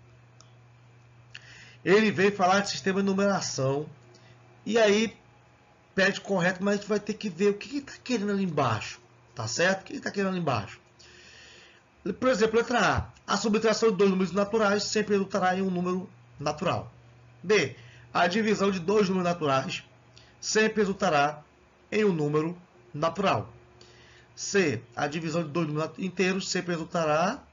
Ele veio falar de sistema de numeração. E aí pede correto, mas a gente vai ter que ver o que ele está querendo ali embaixo. Tá certo? O que ele está querendo ali embaixo? Por exemplo, letra A. A subtração de dois números naturais sempre resultará em um número natural. B. A divisão de dois números naturais sempre resultará em um número natural. C. A divisão de dois números inteiros sempre resultará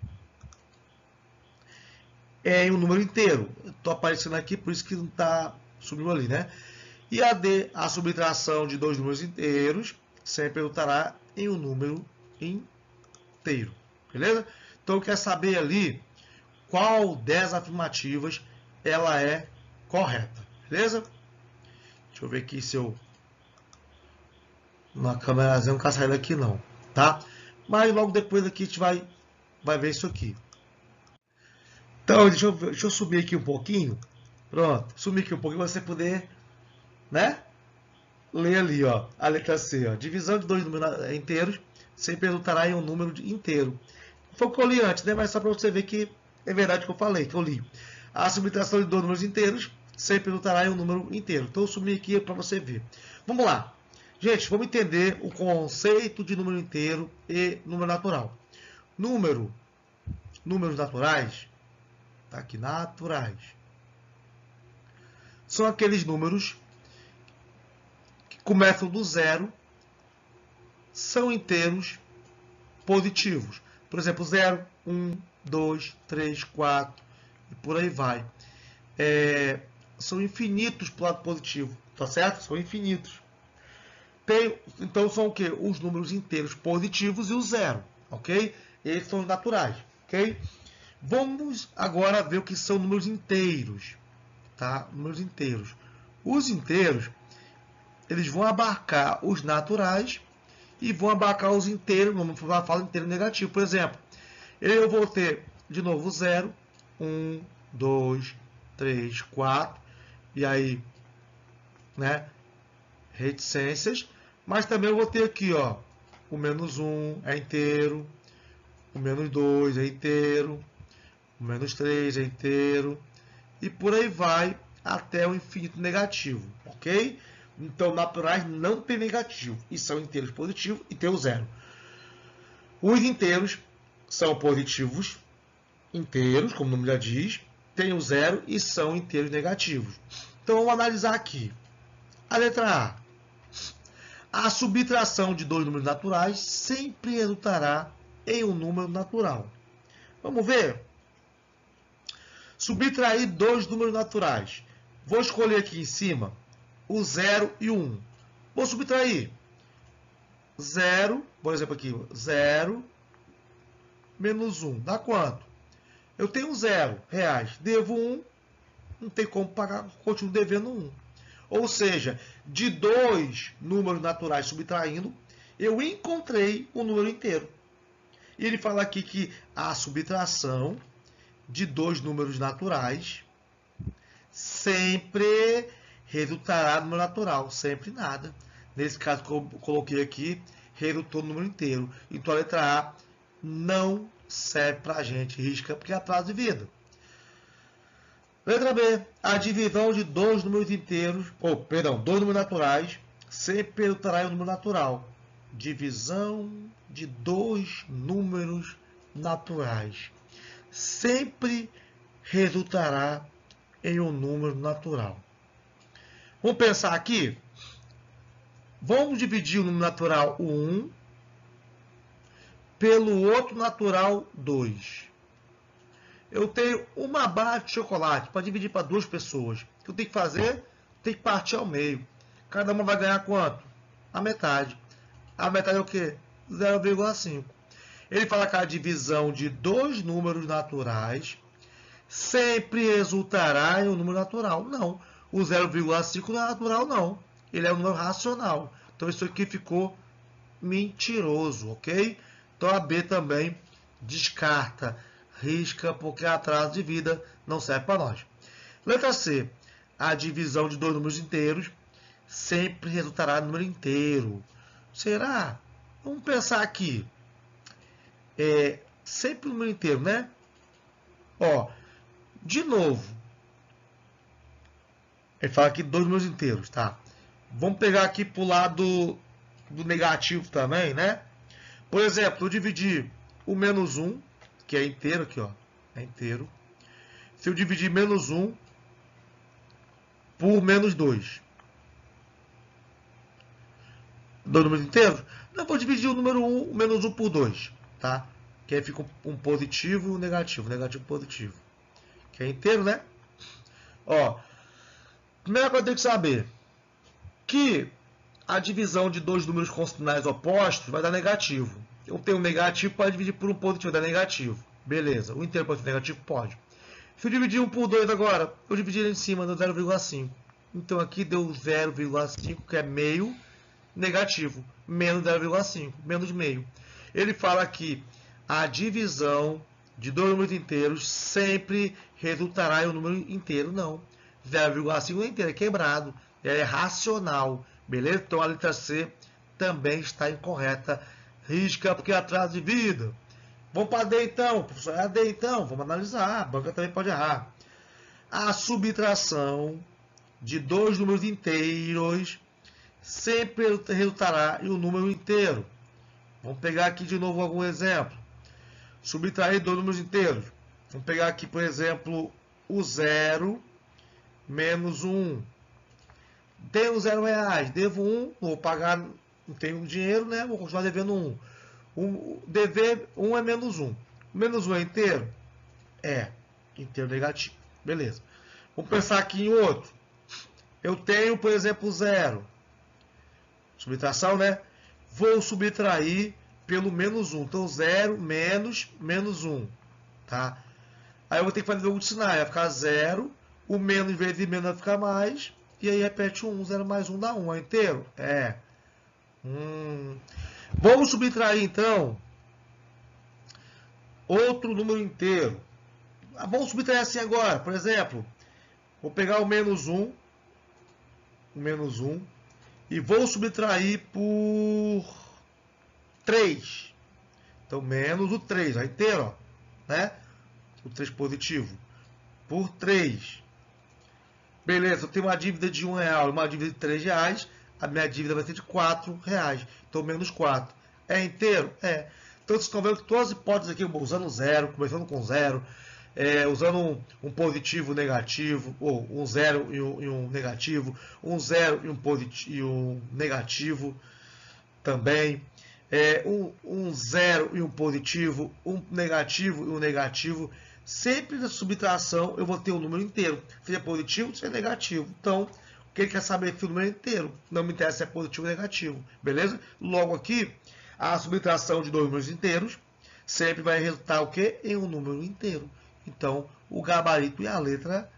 em um número inteiro. Estou aparecendo aqui, por isso que não está subindo ali, né? E a D. A subtração de dois números inteiros sempre resultará em um número inteiro. Beleza? Então, quer saber ali qual das afirmativas ela é correta. Beleza? Deixa eu ver aqui se eu... Na câmerazinha não está saindo aqui não. Tá? Mas logo depois aqui a gente vai, vai ver isso aqui. Então, deixa eu, deixa eu subir aqui um pouquinho. Pronto. Subir aqui um pouquinho para você poder, né? Ler ali, ó. A letra C, ó. Divisão de dois números inteiros sempre resultará em um número inteiro. Foi o que eu li antes, né? Mas só para você ver que é verdade o que eu falei, que eu li. A subtração de dois números inteiros sempre resultará em um número inteiro. Então eu sumi aqui para você ver. Vamos lá. Gente, vamos entender o conceito de número inteiro e número natural. Número, números naturais, tá aqui, naturais, são aqueles números que começam do zero, são inteiros positivos. Por exemplo, zero, um, dois, três, quatro e por aí vai. É, são infinitos para o lado positivo, tá certo? São infinitos. Tem, então são o que? Os números inteiros positivos e o zero, ok? Esses são os naturais, ok? Vamos agora ver o que são números inteiros, tá? Números inteiros. Os inteiros, eles vão abarcar os naturais e vão abarcar os inteiros, vamos falar inteiro negativo. Por exemplo, eu vou ter de novo zero, um, dois, três, quatro, e aí, né, reticências, mas também eu vou ter aqui, ó, o menos um é inteiro, o menos dois é inteiro, o menos três é inteiro, e por aí vai até o infinito negativo, ok? Então, naturais não tem negativo, e são inteiros positivos e tem o zero. Os inteiros são positivos inteiros, como o nome já diz, tem o zero e são inteiros negativos. Então, vamos analisar aqui. A letra A. A subtração de dois números naturais sempre resultará em um número natural. Vamos ver? Subtrair dois números naturais. Vou escolher aqui em cima o zero e o um. Vou subtrair. zero, por exemplo aqui, zero menos um. Dá quanto? Eu tenho zero reais. Devo um. Não tem como pagar, continuo devendo um. Ou seja, de dois números naturais subtraindo, eu encontrei o número inteiro. E ele fala aqui que a subtração de dois números naturais sempre resultará no número natural, sempre nada. Nesse caso que eu coloquei aqui, resultou no número inteiro. Então a letra A não serve para a gente, risca porque é atraso de vida. Letra B, a divisão de dois números inteiros, ou perdão, dois números naturais, sempre resultará em um número natural. Divisão de dois números naturais sempre resultará em um número natural. Vamos pensar aqui. Vamos dividir o número natural um pelo outro natural dois. Eu tenho uma barra de chocolate para dividir para duas pessoas. O que eu tenho que fazer? Tem que partir ao meio. Cada uma vai ganhar quanto? A metade. A metade é o quê? zero vírgula cinco. Ele fala que a divisão de dois números naturais sempre resultará em um número natural. Não. O zero vírgula cinco não é natural, não. Ele é um número racional. Então, isso aqui ficou mentiroso, ok? Então, a B também descarta, risca, porque atraso de vida não serve para nós. Letra C. A divisão de dois números inteiros sempre resultará em número inteiro. Será? Vamos pensar aqui. É sempre o número inteiro, né? Ó, de novo. Ele fala aqui dois números inteiros, tá? Vamos pegar aqui para o lado do negativo também, né? Por exemplo, eu dividir o menos um, que é inteiro aqui, ó, é inteiro. Se eu dividir menos um por menos dois. Dois números inteiros? Não, vou dividir o número um, o menos um por dois, tá? Que aí fica um positivo e um negativo, negativo positivo. Que é inteiro, né? Ó, primeira coisa que eu tenho que saber que a divisão de dois números consonantes opostos vai dar negativo. Eu tenho um negativo para dividir por um positivo, dá negativo. Beleza. O inteiro pode ser negativo? Pode. Se eu dividir um por dois agora, eu dividi ele em cima, deu zero vírgula cinco. Então aqui deu zero vírgula cinco, que é meio negativo. Menos zero vírgula cinco, menos meio. Ele fala que a divisão de dois números inteiros sempre resultará em um número inteiro. Não. zero vírgula cinco é inteiro, é quebrado. É racional. Beleza? Então a letra C também está incorreta. Risca porque é atraso de vida. Vamos para D então. Professor, é D então. Vamos analisar. A banca também pode errar. A subtração de dois números inteiros sempre resultará em um número inteiro. Vamos pegar aqui de novo algum exemplo. Subtrair dois números inteiros. Vamos pegar aqui, por exemplo, o zero menos um. Tenho zero reais, devo um, vou pagar, não tenho dinheiro, né? Vou continuar devendo um. um dever um é menos um. Menos um é inteiro? É, inteiro negativo. Beleza. Vamos pensar aqui em outro. Eu tenho, por exemplo, zero. Subtração, né? Vou subtrair pelo menos um. Então, zero menos menos um. Tá? Aí eu vou ter que fazer o jogo de sinais. Vai ficar zero. O menos, em vez de menos, vai ficar mais. E aí repete um. zero mais um dá um. É inteiro? É. Hum. Vamos subtrair, então, outro número inteiro. Vamos subtrair assim agora. Por exemplo, vou pegar o menos um. O menos um. E vou subtrair por três. Então, menos o três. É inteiro, ó, né? O três positivo. Por três. Beleza, eu tenho uma dívida de um real e uma dívida de três reais. A minha dívida vai ser de quatro reais. Então, menos quatro. É inteiro? É. Então, vocês estão vendo que todas as hipóteses aqui, usando zero, começando com zero, é, usando um, um positivo negativo, ou um zero e um, e um negativo, um zero e um, positivo, e um negativo também, é, um, um zero e um positivo, um negativo e um negativo. Sempre na subtração eu vou ter um número inteiro, seja positivo, seja negativo. Então, o que ele quer saber é o número inteiro. Não me interessa se é positivo ou negativo, beleza? Logo aqui, a subtração de dois números inteiros sempre vai resultar o quê? Em um número inteiro. Então, o gabarito e a letra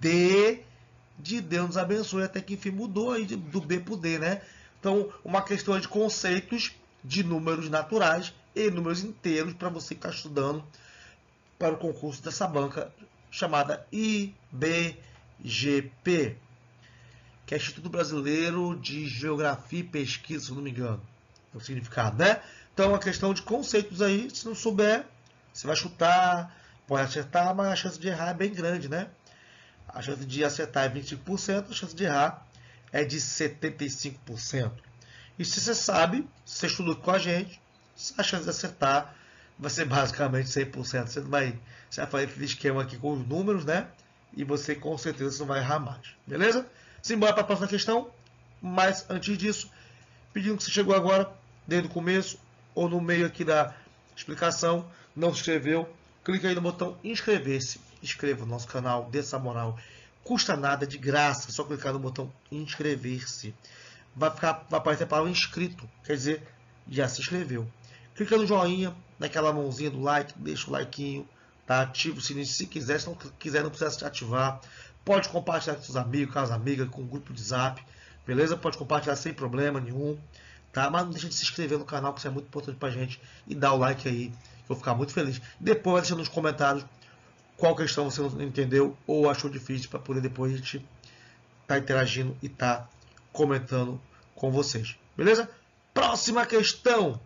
D de Deus nos abençoe, até que enfim mudou aí do B para o D, né? Então, uma questão de conceitos de números naturais e números inteiros para você que está estudando para o concurso dessa banca chamada I B G P, que é Instituto Brasileiro de Geografia e Pesquisa, se não me engano, é o significado, né? Então, é uma questão de conceitos aí, se não souber, você vai chutar, pode acertar, mas a chance de errar é bem grande, né? A chance de acertar é vinte e cinco por cento, a chance de errar é de setenta e cinco por cento. E se você sabe, se você estudou com a gente, a chance de acertar vai ser basicamente cem por cento. Você, vai, você vai fazer aquele esquema aqui com os números, né? E você com certeza não vai errar mais. Beleza? Simbora para a próxima questão. Mas antes disso, pedindo que você chegou agora, desde o começo ou no meio aqui da explicação, não se inscreveu, clique aí no botão inscrever-se. Inscreva no nosso canal, dê essa moral. Custa nada, de graça. É só clicar no botão inscrever-se. Vai, ficar, vai aparecer a palavra inscrito. Quer dizer, já se inscreveu. Clica no joinha, naquela mãozinha do like, deixa o likeinho, tá? Ativa o sininho se quiser, se não quiser não precisa ativar. Pode compartilhar com seus amigos, com as amigas, com o grupo de zap, beleza? Pode compartilhar sem problema nenhum, tá? Mas não deixa de se inscrever no canal, que isso é muito importante pra gente, e dar o like aí, que eu vou ficar muito feliz. Depois vai deixar nos comentários qual questão você não entendeu ou achou difícil, para poder depois a gente tá interagindo e tá comentando com vocês, beleza? Próxima questão.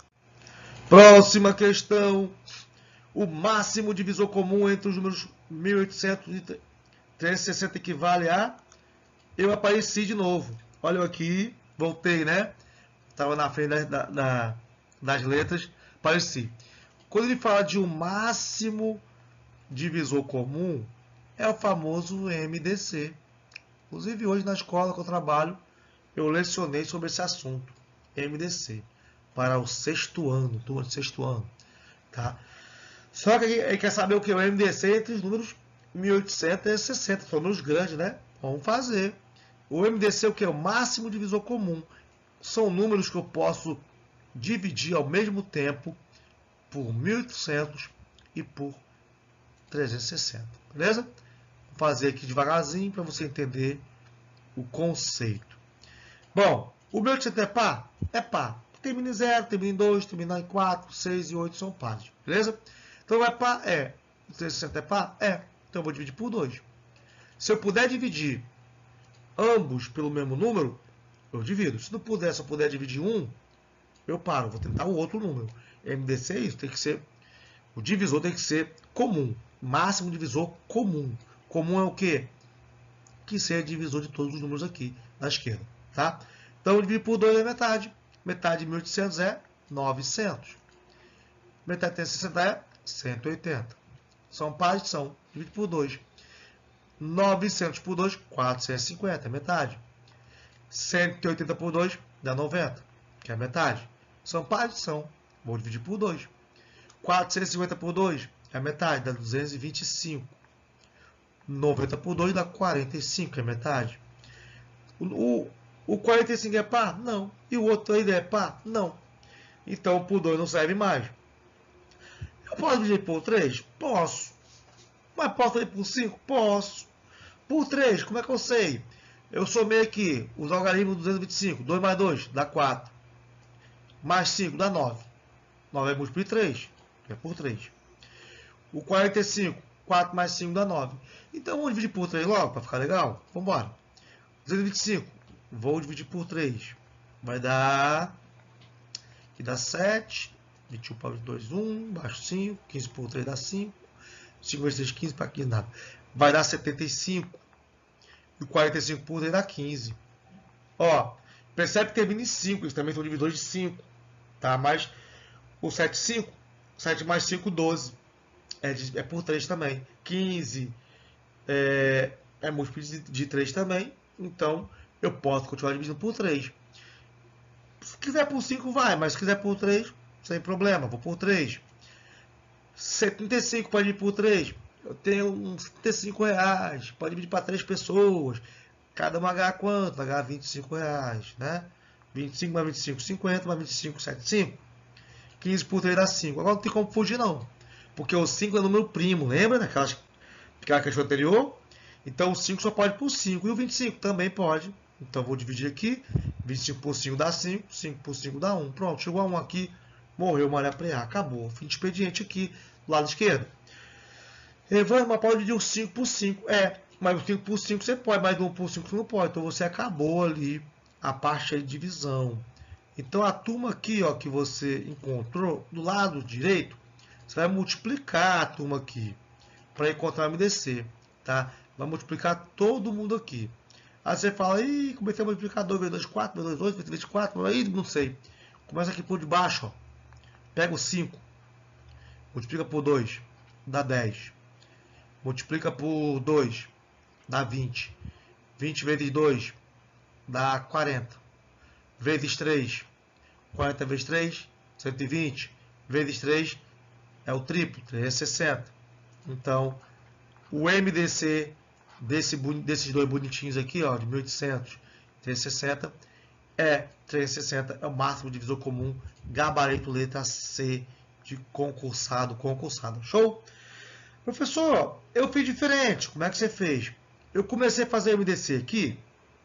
Próxima questão. O máximo divisor comum entre os números mil e oitocentos e trezentos e sessenta equivale a... Eu apareci de novo. Olha eu aqui. Voltei, né? Estava na frente da, da, da, das letras. Apareci. Quando ele fala de um máximo divisor comum, é o famoso M D C. Inclusive, hoje na escola que eu trabalho, eu lecionei sobre esse assunto. M D C. Para o sexto ano, turma de sexto ano, tá? Só que ele quer saber o que é o M D C entre os números mil oitocentos e sessenta, são números grandes, né? Vamos fazer. O M D C é o que é o máximo divisor comum. São números que eu posso dividir ao mesmo tempo por mil e oitocentos e por trezentos e sessenta, beleza? Vou fazer aqui devagarzinho para você entender o conceito. Bom, o mil e oitocentos é par? É par. Termina em zero, termina em dois, termina em quatro, seis e oito são pares, beleza? Então é par? É. trezentos e sessenta é par? É. Então eu vou dividir por dois. Se eu puder dividir ambos pelo mesmo número, eu divido. Se não puder, se eu puder dividir um, eu paro. Vou tentar o outro número. M D C é isso, tem que ser... O divisor tem que ser comum. Máximo divisor comum. comum é o quê? Que seja divisor de todos os números aqui da esquerda, tá? Então, dividir por dois é metade. Metade de mil e oitocentos é novecentos. Metade de trezentos e sessenta é cento e oitenta. São pares, são. Divide por dois. novecentos por dois, quatrocentos e cinquenta, é metade. cento e oitenta por dois dá noventa, que é a metade. São pares, são. Vou dividir por dois. quatrocentos e cinquenta por dois é a metade, dá duzentos e vinte e cinco. noventa por dois dá quarenta e cinco, que é metade. O, o, o quarenta e cinco é par? Não. E o outro ainda é par? Não. Então, por dois não serve mais. Eu posso dividir por três? Posso. Mas posso dividir por cinco? Posso. Por três, como é que eu sei? Eu somei aqui os algarismos duzentos e vinte e cinco. dois mais dois dá quatro. Mais cinco dá nove. nove é múltiplo de três. É por três. O quarenta e cinco, quatro mais cinco dá nove. Então, vamos dividir por três logo, para ficar legal? Vamos embora. duzentos e vinte e cinco. Vou dividir por três. Vai dar... Aqui dá sete. vinte e um para dois, um. Baixo cinco. quinze por três dá cinco. cinco vezes três, quinze. Para quinze nada. Vai dar setenta e cinco. E quarenta e cinco por três dá quinze. Ó, percebe que termina em cinco. Eles também são divisores de cinco. Tá? Mas o sete, cinco. sete mais cinco, doze. É, de, é por três também. quinze é, é múltiplo de, de três também. Então, eu posso continuar dividindo por três. Se quiser por cinco, vai. Mas se quiser por três, sem problema. Vou por três. setenta e cinco pode dividir por três. Eu tenho uns setenta e cinco reais. Pode dividir para três pessoas. Cada uma ganha quanto? Vai ganhar vinte e cinco reais. Né? vinte e cinco mais vinte e cinco, cinquenta. Mais vinte e cinco, setenta e cinco. quinze por três dá cinco. Agora não tem como fugir, não. Porque o cinco é número primo. Lembra daquela aquela questão anterior? Então, o cinco só pode por cinco. E o vinte e cinco também pode. Então, vou dividir aqui. vinte e cinco por cinco dá cinco. cinco por cinco dá um. Pronto, chegou a um aqui. Morreu Maria Preá. Acabou. Fim de expediente aqui, do lado esquerdo. Evandro, mas pode dividir o cinco por cinco. É, mas o cinco por cinco você pode, mas o um por cinco você não pode. Então, você acabou ali a parte de divisão. Então, a turma aqui, ó, que você encontrou, do lado direito, você vai multiplicar a turma aqui para encontrar o M D C. Tá? Vai multiplicar todo mundo aqui. Aí você fala, ih, comecei a multiplicar dois vezes dois, quatro, vezes dois, vezes três, quatro, aí não sei. Começa aqui por debaixo, ó. Pega o cinco, multiplica por dois, dá dez. Multiplica por dois, dá vinte. vinte vezes dois, dá quarenta. Vezes três, quarenta vezes três, cento e vinte. Vezes três é o triplo, trezentos e sessenta. Então, o M D C desse, desses dois bonitinhos aqui, ó, de mil e oitocentos, trezentos e sessenta, é trezentos e sessenta, é o máximo divisor comum, gabarito letra C de concursado, concursada. Show? Professor, eu fiz diferente. Como é que você fez? Eu comecei a fazer o M D C aqui,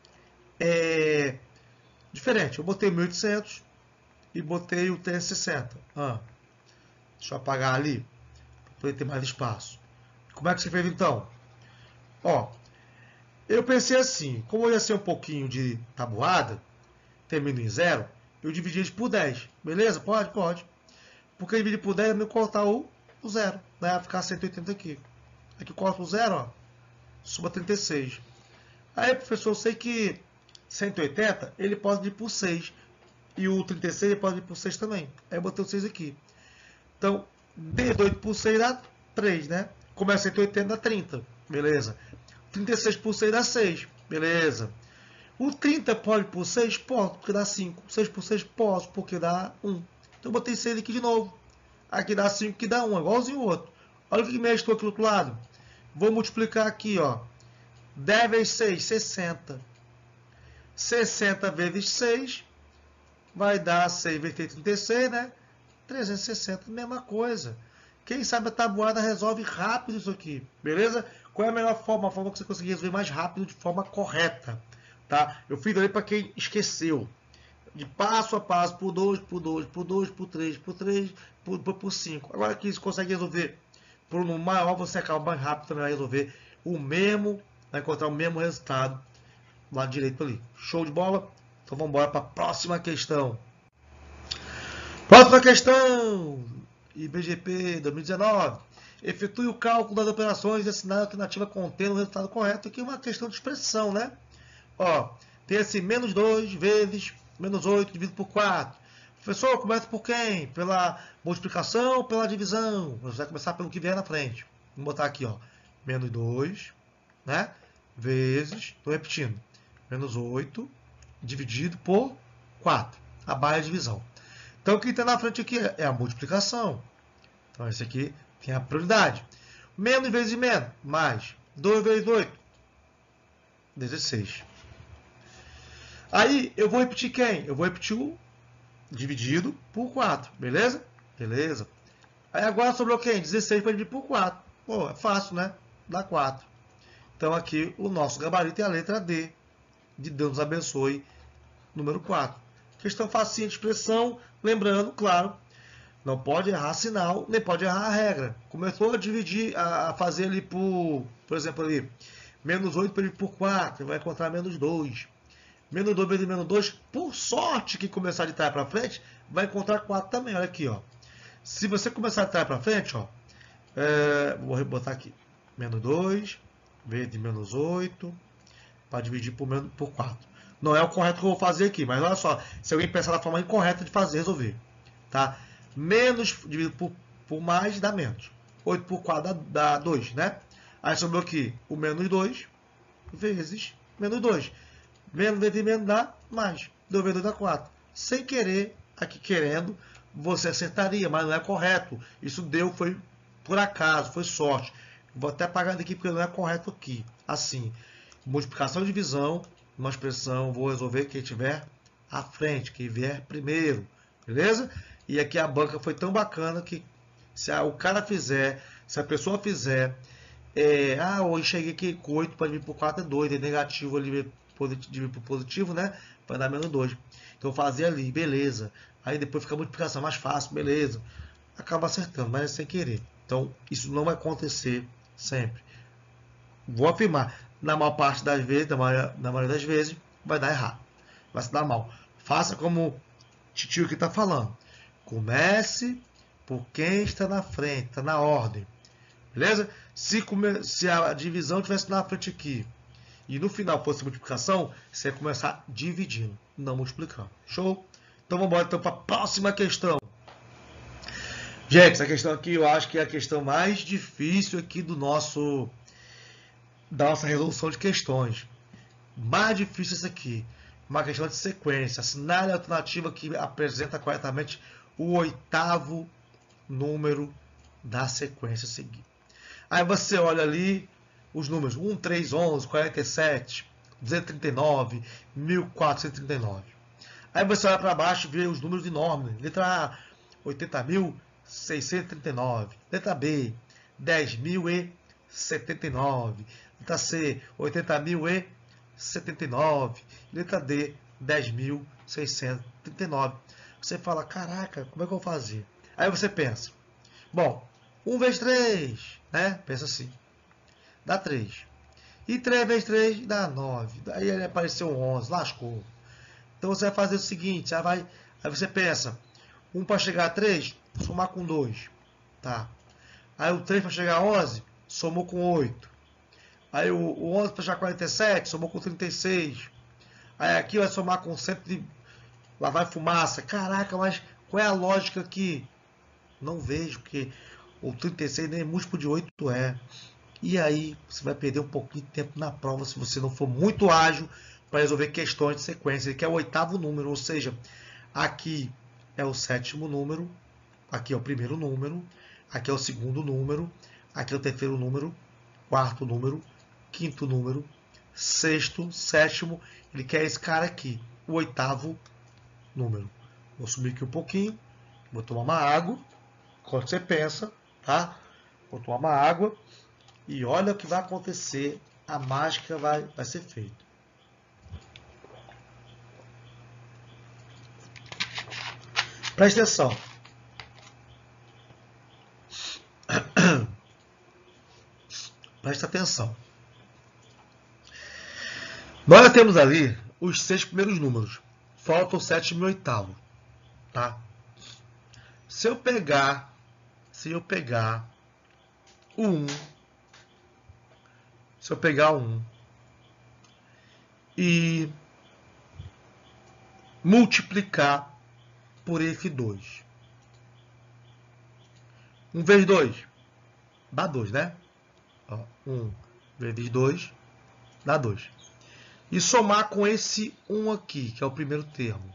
é diferente. Eu botei mil e oitocentos e botei o trezentos e sessenta. Ah, deixa eu apagar ali, para poder ter mais espaço. Como é que você fez então? Ó, eu pensei assim, como ia ser um pouquinho de tabuada, termino em zero, eu dividi eles por dez. Beleza? Pode? Pode. Porque dividir por dez é me cortar o, o zero. Né? Vai ficar cento e oitenta aqui. Aqui corta o zero, ó. Suma trinta e seis. Aí, professor, eu sei que cento e oitenta ele pode dividir por seis. E o trinta e seis ele pode dividir por seis também. Aí eu botei o seis aqui. Então, dezoito por seis dá três, né? Como é cento e oitenta dá trinta. Beleza. trinta e seis por seis dá seis. Beleza. O trinta pode por seis? Posso, porque dá cinco. seis por seis posso, porque dá um. Então eu botei seis aqui de novo. Aqui dá cinco, que dá um. Igualzinho o outro. Olha o que me restou aqui do outro lado. Vou multiplicar aqui, ó. dez vezes seis, sessenta. sessenta vezes seis vai dar seis vezes trinta e seis, né? trezentos e sessenta, mesma coisa. Quem sabe a tabuada resolve rápido isso aqui, beleza? Qual é a melhor forma? A forma que você conseguir resolver mais rápido de forma correta, tá? Eu fiz ali para quem esqueceu. De passo a passo, por dois, por dois, por dois, por três, por três, por, por, por cinco. Agora que você consegue resolver por um número maior, você acaba mais rápido também vai resolver o mesmo, vai encontrar o mesmo resultado do lado direito ali. Show de bola? Então vamos embora para a próxima questão. Próxima questão, I B G P dois mil e dezenove. Efetue o cálculo das operações e assinar a alternativa contendo o resultado correto. Aqui é uma questão de expressão, né? Ó, tem assim, menos dois vezes menos oito dividido por quatro. Professor, começa por quem? Pela multiplicação ou pela divisão? Você vai começar pelo que vier na frente. Vamos botar aqui, ó, menos dois, né? Vezes, estou repetindo, menos oito dividido por quatro. A barra é a divisão. Então, o que está na frente aqui é a multiplicação. Então, esse aqui tem a prioridade. Menos vezes menos, mais dois vezes oito, dezesseis. Aí, eu vou repetir quem? Eu vou repetir o dividido por quatro, beleza? Beleza. Aí, agora sobrou quem? dezesseis para dividir por quatro. Pô, é fácil, né? Dá quatro. Então, aqui, o nosso gabarito é a letra D. De Deus nos abençoe, número quatro. Questão facinha de expressão, lembrando, claro, não pode errar sinal, nem pode errar a regra. Começou a dividir, a fazer ali por, por exemplo, ali, menos oito por quatro, vai encontrar menos dois. Menos dois vezes menos dois, por sorte que começar de trás para frente, vai encontrar quatro também. Olha aqui, ó. Se você começar de trás para frente, ó, é, vou botar aqui, menos dois vezes menos oito, para dividir por, menos, por quatro. Não é o correto que eu vou fazer aqui, mas olha só, se alguém pensar da forma incorreta de fazer, resolver. Tá? Menos dividido por, por mais dá menos. oito por quatro dá, dá dois, né? Aí sobrou aqui o menos dois vezes menos dois. Menos vezes menos dá mais. dois vezes dois dá quatro. Sem querer, aqui querendo, você acertaria, mas não é correto. Isso deu, foi por acaso, foi sorte. Vou até apagar daqui porque não é correto aqui. Assim, multiplicação e divisão, uma expressão, vou resolver quem tiver à frente, quem vier primeiro, beleza? E aqui a banca foi tão bacana que se a, o cara fizer, se a pessoa fizer, é, ah, eu enxerguei que com oito para dividir por quatro é dois, é negativo ali, dividir por positivo, né? Vai dar menos dois. Então fazer ali, beleza. Aí depois fica a multiplicação mais fácil, beleza. Acaba acertando, mas é sem querer. Então isso não vai acontecer sempre. Vou afirmar, na maior parte das vezes, na maioria, na maioria das vezes, vai dar errado. Vai se dar mal. Faça como o tio aqui está falando. Comece por quem está na frente, está na ordem. Beleza? Se, come, se a divisão estivesse na frente aqui e no final fosse multiplicação, você ia começar dividindo, não multiplicando. Show? Então vamos embora então, para a próxima questão. Gente, essa questão aqui eu acho que é a questão mais difícil aqui do nosso, da nossa resolução de questões. Mais difícil essa aqui. Uma questão de sequência. Assinale a alternativa que apresenta corretamente o oitavo número da sequência a seguir. Aí você olha ali os números um, três, onze, quarenta e sete, duzentos e trinta e nove, mil quatrocentos e trinta e nove. Aí você olha para baixo e vê os números enormes. Letra A, oitenta mil seiscentos e trinta e nove. Letra B, dez mil e setenta e nove. Letra C, oitenta mil e setenta e nove. Letra D, dez mil seiscentos e trinta e nove. Você fala, caraca, como é que eu vou fazer? Aí você pensa, bom, um vezes três, né? Pensa assim, dá três. E três vezes três dá nove. Aí apareceu onze, lascou. Então você vai fazer o seguinte, você vai, aí você pensa, um para chegar a três, somar com dois. Tá? Aí o três para chegar a onze, somou com oito. Aí o, o onze para chegar a quarenta e sete, somou com trinta e seis. Aí aqui vai somar com cem e... Lá vai fumaça. Caraca, mas qual é a lógica aqui? Não vejo, porque o trinta e seis nem múltiplo de oito é. E aí você vai perder um pouquinho de tempo na prova se você não for muito ágil para resolver questões de sequência, que é o oitavo número, ou seja, aqui é o sétimo número, aqui é o primeiro número, aqui é o segundo número, aqui é o terceiro número, quarto número, quinto número, sexto, sétimo, ele quer esse cara aqui, o oitavo número. Vou subir aqui um pouquinho, vou tomar uma água, enquanto você pensa, tá? Vou tomar uma água e olha o que vai acontecer, a mágica vai, vai ser feita. Presta atenção. Presta atenção. Nós já temos ali os seis primeiros números. Falta o sétimo e o oitavo. Tá? Se eu pegar, se eu pegar um, se eu pegar um e multiplicar por esse dois. um vezes dois dá dois, né? Ó, um vezes dois dá dois. E somar com esse um aqui, que é o primeiro termo.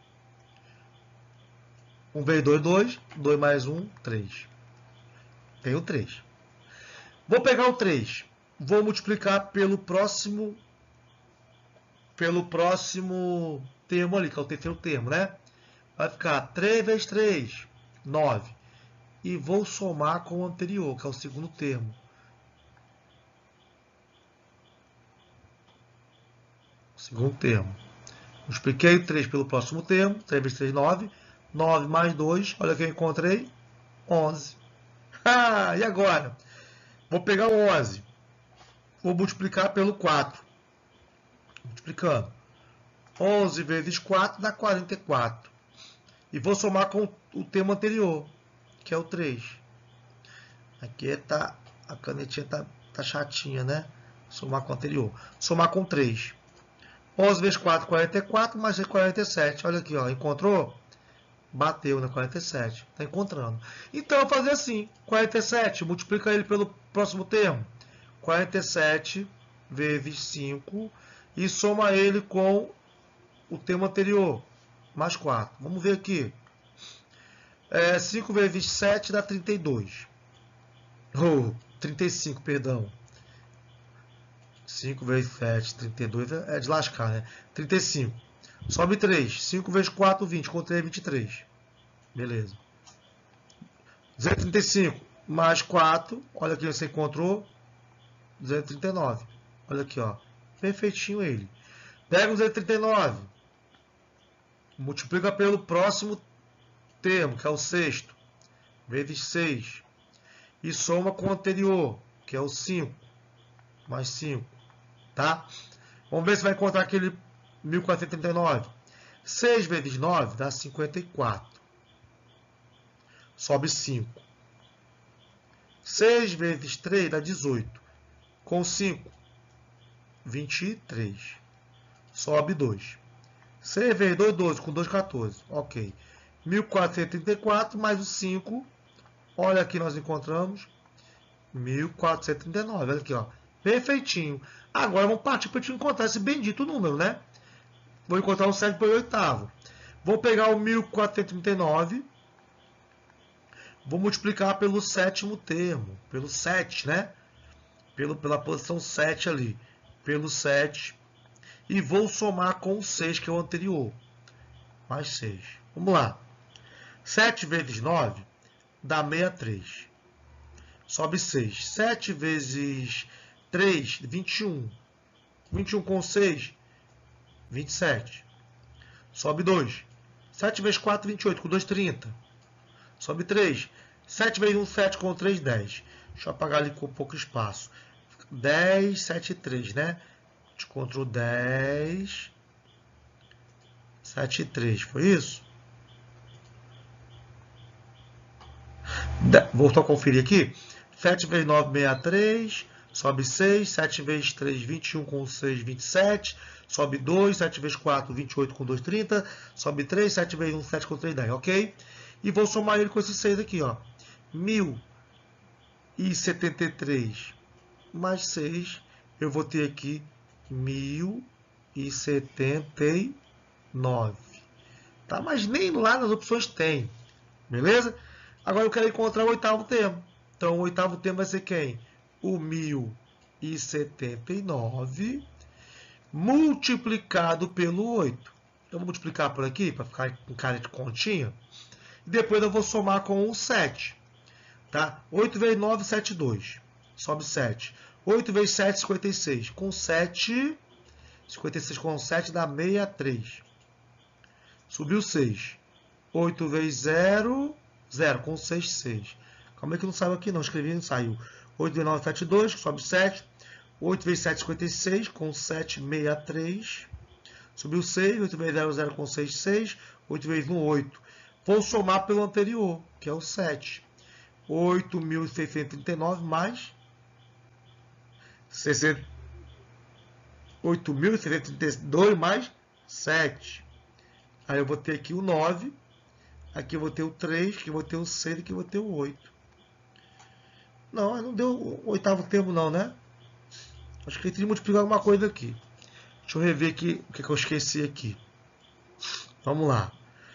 um vezes dois, dois. dois mais um, três. Tenho três. Vou pegar o três. Vou multiplicar pelo próximo pelo próximo termo ali, que é o terceiro termo, né? Vai ficar três vezes três, nove. E vou somar com o anterior, que é o segundo termo. Segundo termo. Multipliquei três pelo próximo termo. três vezes três, nove. nove mais dois. Olha o que eu encontrei. onze. Ah, e agora? Vou pegar o onze. Vou multiplicar pelo quatro. Multiplicando. onze vezes quatro dá quarenta e quatro. E vou somar com o termo anterior, que é o três. Aqui tá, a canetinha tá, tá chatinha, né? Somar com o anterior. Somar com três. onze vezes quatro, quarenta e quatro, mais quarenta e sete. Olha aqui, ó. Encontrou? Bateu, né? quarenta e sete. Está encontrando. Então, eu vou fazer assim. quarenta e sete, multiplica ele pelo próximo termo. quarenta e sete vezes cinco. E soma ele com o termo anterior. Mais quatro. Vamos ver aqui. É, cinco vezes sete dá trinta e dois. Oh, trinta e cinco, perdão. cinco vezes sete, trinta e dois, é de lascar, né? trinta e cinco. Sobe três. cinco vezes quatro, vinte. Com três, vinte e três. Beleza. duzentos e trinta e cinco mais quatro. Olha aqui, você encontrou. duzentos e trinta e nove. Olha aqui, ó. Perfeitinho ele. Pega o duzentos e trinta e nove. Multiplica pelo próximo termo, que é o sexto. Vezes seis. E soma com o anterior, que é o cinco. Mais cinco. Tá? Vamos ver se vai encontrar aquele mil quatrocentos e trinta e nove. seis vezes nove dá cinquenta e quatro. Sobe cinco. seis vezes três dá dezoito. Com cinco, vinte e três. Sobe dois. seis vezes dois, doze. Com dois, quatorze. Ok. mil quatrocentos e trinta e quatro mais o cinco. Olha aqui, nós encontramos mil quatrocentos e trinta e nove. Olha aqui, ó. Perfeitinho. Agora vamos partir para a gente encontrar esse bendito número, né? Vou encontrar o sétimo pelo oitavo. Vou pegar o mil quatrocentos e trinta e nove. Vou multiplicar pelo sétimo termo. Pelo sete, né? Pelo, pela posição sete ali. Pelo sete. E vou somar com o seis, que é o anterior. Mais seis. Vamos lá. sete vezes nove dá sessenta e três. Sobe seis. sete vezes três, vinte e um. vinte e um com seis, vinte e sete. Sobe dois. sete vezes quatro, vinte e oito. Com dois, trinta. Sobe três. sete vezes um, sete. Com três, dez. Deixa eu apagar ali com pouco espaço. dez, sete e três, né? Encontrou dez, sete e três. Foi isso? Voltou a conferir aqui. sete vezes nove, sessenta e três. Sobe seis. sete vezes três, vinte e um. Com seis, vinte e sete. Sobe dois. sete vezes quatro, vinte e oito. Com dois, trinta. Sobe três. sete vezes um, sete. Com três, dez. Ok? E vou somar ele com esses seis aqui, ó. mil e setenta e três mais seis. Eu vou ter aqui mil e setenta e nove. Tá? Mas nem lá nas opções tem. Beleza? Agora eu quero encontrar o oitavo termo. Então, o oitavo termo vai ser quem? O mil e setenta e nove multiplicado pelo oito. Eu vou multiplicar por aqui, para ficar com cara de continha. E depois eu vou somar com o sete. Tá? oito vezes nove, setenta e dois. Sobe sete. oito vezes sete, cinquenta e seis. Com sete, cinquenta e seis com sete dá sessenta e três. Subiu seis. oito vezes zero, zero. Com seis, seis. Calma aí que não saiu aqui não. Escrevi e não saiu. oito vezes nove, setenta e dois. Sobe sete. oito vezes sete, cinquenta e seis. Com sete, sessenta e três. Subiu seis. oito vezes zero, zero. Com seis, seis. oito vezes um, oito. Vou somar pelo anterior, que é o sete. oito mil seiscentos e trinta e nove mais oito mil seiscentos e trinta e dois mais sete. Aí eu vou ter aqui o nove, aqui eu vou ter o três, aqui eu vou ter o seis, aqui eu vou ter o oito. Não, não deu o oitavo termo não, né? Acho que eu teria que multiplicar alguma coisa aqui. Deixa eu rever aqui o que eu esqueci aqui. Vamos lá.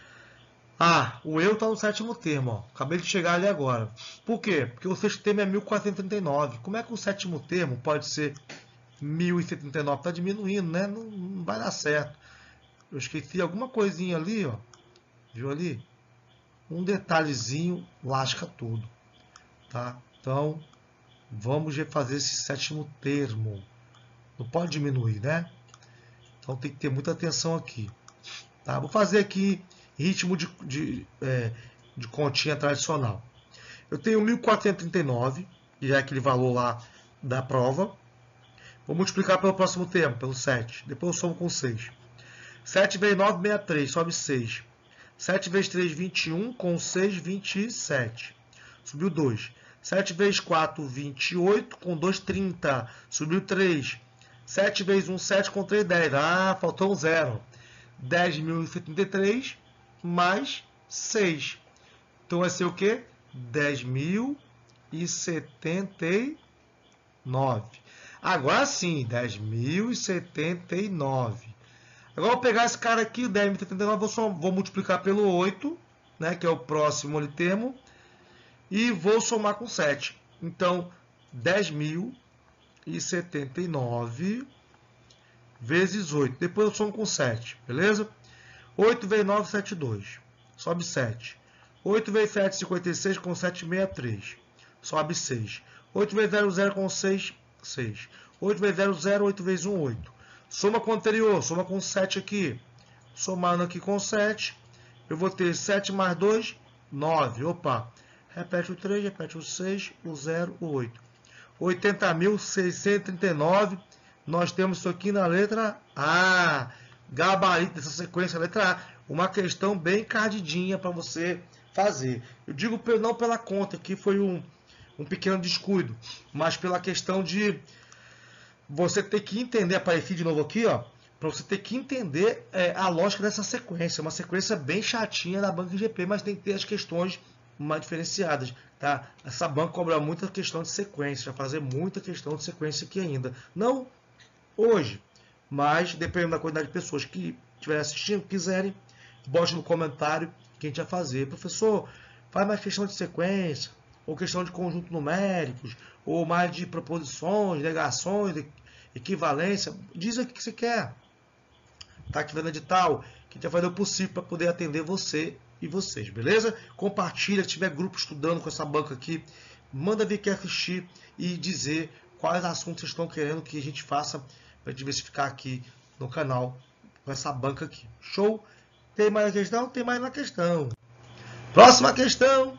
Ah, o eu está no sétimo termo, ó. Acabei de chegar ali agora. Por quê? Porque o sexto termo é mil quatrocentos e trinta e nove. Como é que o sétimo termo pode ser mil e setenta e nove? Está diminuindo, né? Não, não vai dar certo. Eu esqueci alguma coisinha ali, ó. Viu ali? Um detalhezinho lasca tudo, tá? Então, vamos refazer esse sétimo termo. Não pode diminuir, né? Então tem que ter muita atenção aqui. Tá? Vou fazer aqui ritmo de, de, é, de continha tradicional. Eu tenho mil quatrocentos e trinta e nove, que já é aquele valor lá da prova. Vou multiplicar pelo próximo termo, pelo sete. Depois eu somo com seis. sete vezes nove, sessenta e três, sobe seis. sete vezes três, vinte e um, com seis, vinte e sete. Subiu dois. sete vezes quatro, vinte e oito, com dois, trinta. Subiu três. sete vezes um, sete, com três, dez. Ah, faltou um zero. dez mil e setenta e três mais seis. Então vai ser o quê? dez mil e setenta e nove. Agora sim, dez mil e setenta e nove. Agora eu vou pegar esse cara aqui, dez mil e setenta e nove, vou, só, vou multiplicar pelo oito, né, que é o próximo ali termo, e vou somar com sete. Então, dez mil e setenta e nove vezes oito. Depois eu somo com sete, beleza? oito vezes nove, setenta e dois. Sobe sete. oito vezes sete, cinquenta e seis, com sete, sessenta e três. Sobe seis. oito vezes zero, zero, com seis, seis. oito vezes zero, zero, oito vezes um, oito. Soma com o anterior, soma com sete aqui. Somando aqui com sete, eu vou ter sete mais dois, nove. Opa, repete o três, repete o seis, o zero, o oito. oitenta mil seiscentos e trinta e nove. Nós temos isso aqui na letra A. Gabarito dessa sequência, letra A. Uma questão bem encardidinha para você fazer. Eu digo não pela conta, que foi um, um pequeno descuido, mas pela questão de você ter que entender, apareci de novo aqui, ó, para você ter que entender é, a lógica dessa sequência. Uma sequência bem chatinha da banca I G P, mas tem que ter as questões mais diferenciadas, tá? Essa banca cobra muita questão de sequência, vai fazer muita questão de sequência aqui ainda. Não hoje, mas dependendo da quantidade de pessoas que estiverem assistindo, quiserem, bote no comentário que a gente vai fazer. Professor, faz mais questão de sequência, ou questão de conjunto numéricos, ou mais de proposições, negações, equivalência. Diz aqui o que você quer. Está aqui no edital, que a gente vai fazer o possível para poder atender você e vocês, beleza? Compartilha, se tiver grupo estudando com essa banca aqui, manda vir aqui assistir e dizer quais assuntos vocês estão querendo que a gente faça para diversificar aqui no canal com essa banca aqui. Show? Tem mais na questão? Tem mais na questão. Próxima questão.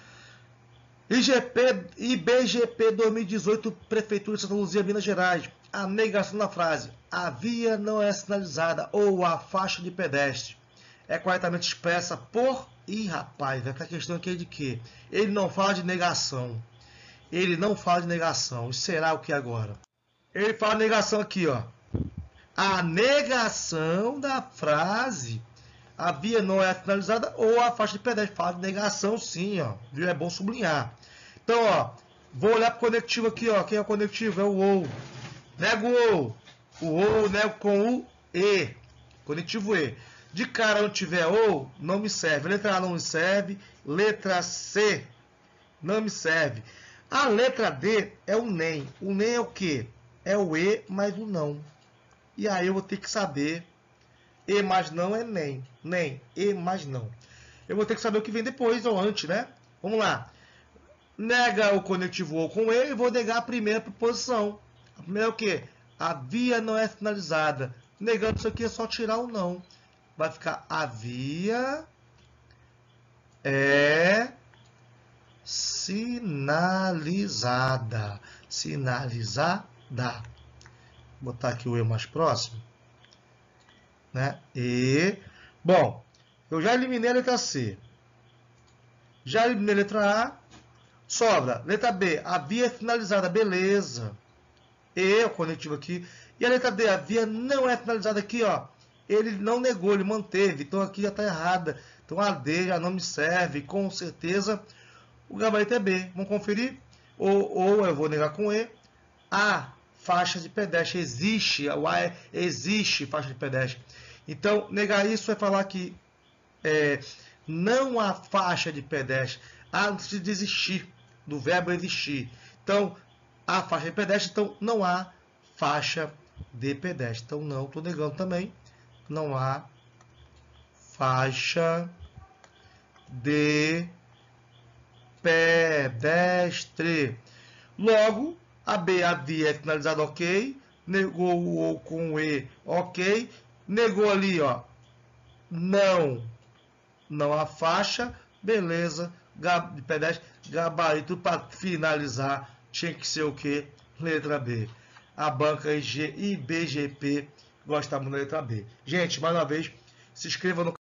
I G P, I B G P dois mil e dezoito, Prefeitura de Santa Luzia, Minas Gerais. A negação da frase "a via não é sinalizada" ou "a faixa de pedestre" é corretamente expressa por... Ih, rapaz, essa questão aqui é de quê? Ele não fala de negação. Ele não fala de negação. Isso será o que agora? Ele fala de negação aqui, ó. A negação da frase "a via não é sinalizada" ou "a faixa de pedestre". Fala de negação sim, ó. Viu? É bom sublinhar. Então, ó, vou olhar para o conectivo aqui, ó. Quem é o conectivo? É o ou. Nego o ou. O ou nego com o e. Conectivo e. De cara onde tiver ou, não me serve. Letra A não me serve. Letra C não me serve. A letra D é o nem. O nem é o quê? É o e mais o não. E aí eu vou ter que saber. E mais não é nem. Nem. E mais não. Eu vou ter que saber o que vem depois ou antes, né? Vamos lá. Nega o conectivo ou com e e vou negar a primeira proposição. A primeira é o quê? A via não é sinalizada. Negando isso aqui é só tirar o não. Vai ficar "a via é sinalizada". Sinalizada. Vou botar aqui o e mais próximo. Né? E, bom, eu já eliminei a letra C. Já eliminei a letra A. Sobra. Letra B, a via é finalizada. Beleza. E, o conectivo aqui. E a letra D, a via não é finalizada aqui, ó. Ele não negou, ele manteve. Então aqui já está errada. Então a D já não me serve. Com certeza o gabarito é B. Vamos conferir? Ou, ou eu vou negar com E. A faixa de pedestre existe. O A é, existe faixa de pedestre. Então negar isso é falar que é, não há faixa de pedestre. Há de existir. Do verbo existir. Então há faixa de pedestre. Então não há faixa de pedestre. Então não, estou negando também. Não há faixa de pedestre. Logo, a B, a via é finalizada, ok. Negou o O com o E, ok. Negou ali, ó, não, não há faixa, beleza. De pedestre, gabarito para finalizar tinha que ser o que? Letra B. A banca I G e B G P gostamos da letra B. Gente, mais uma vez, se inscreva no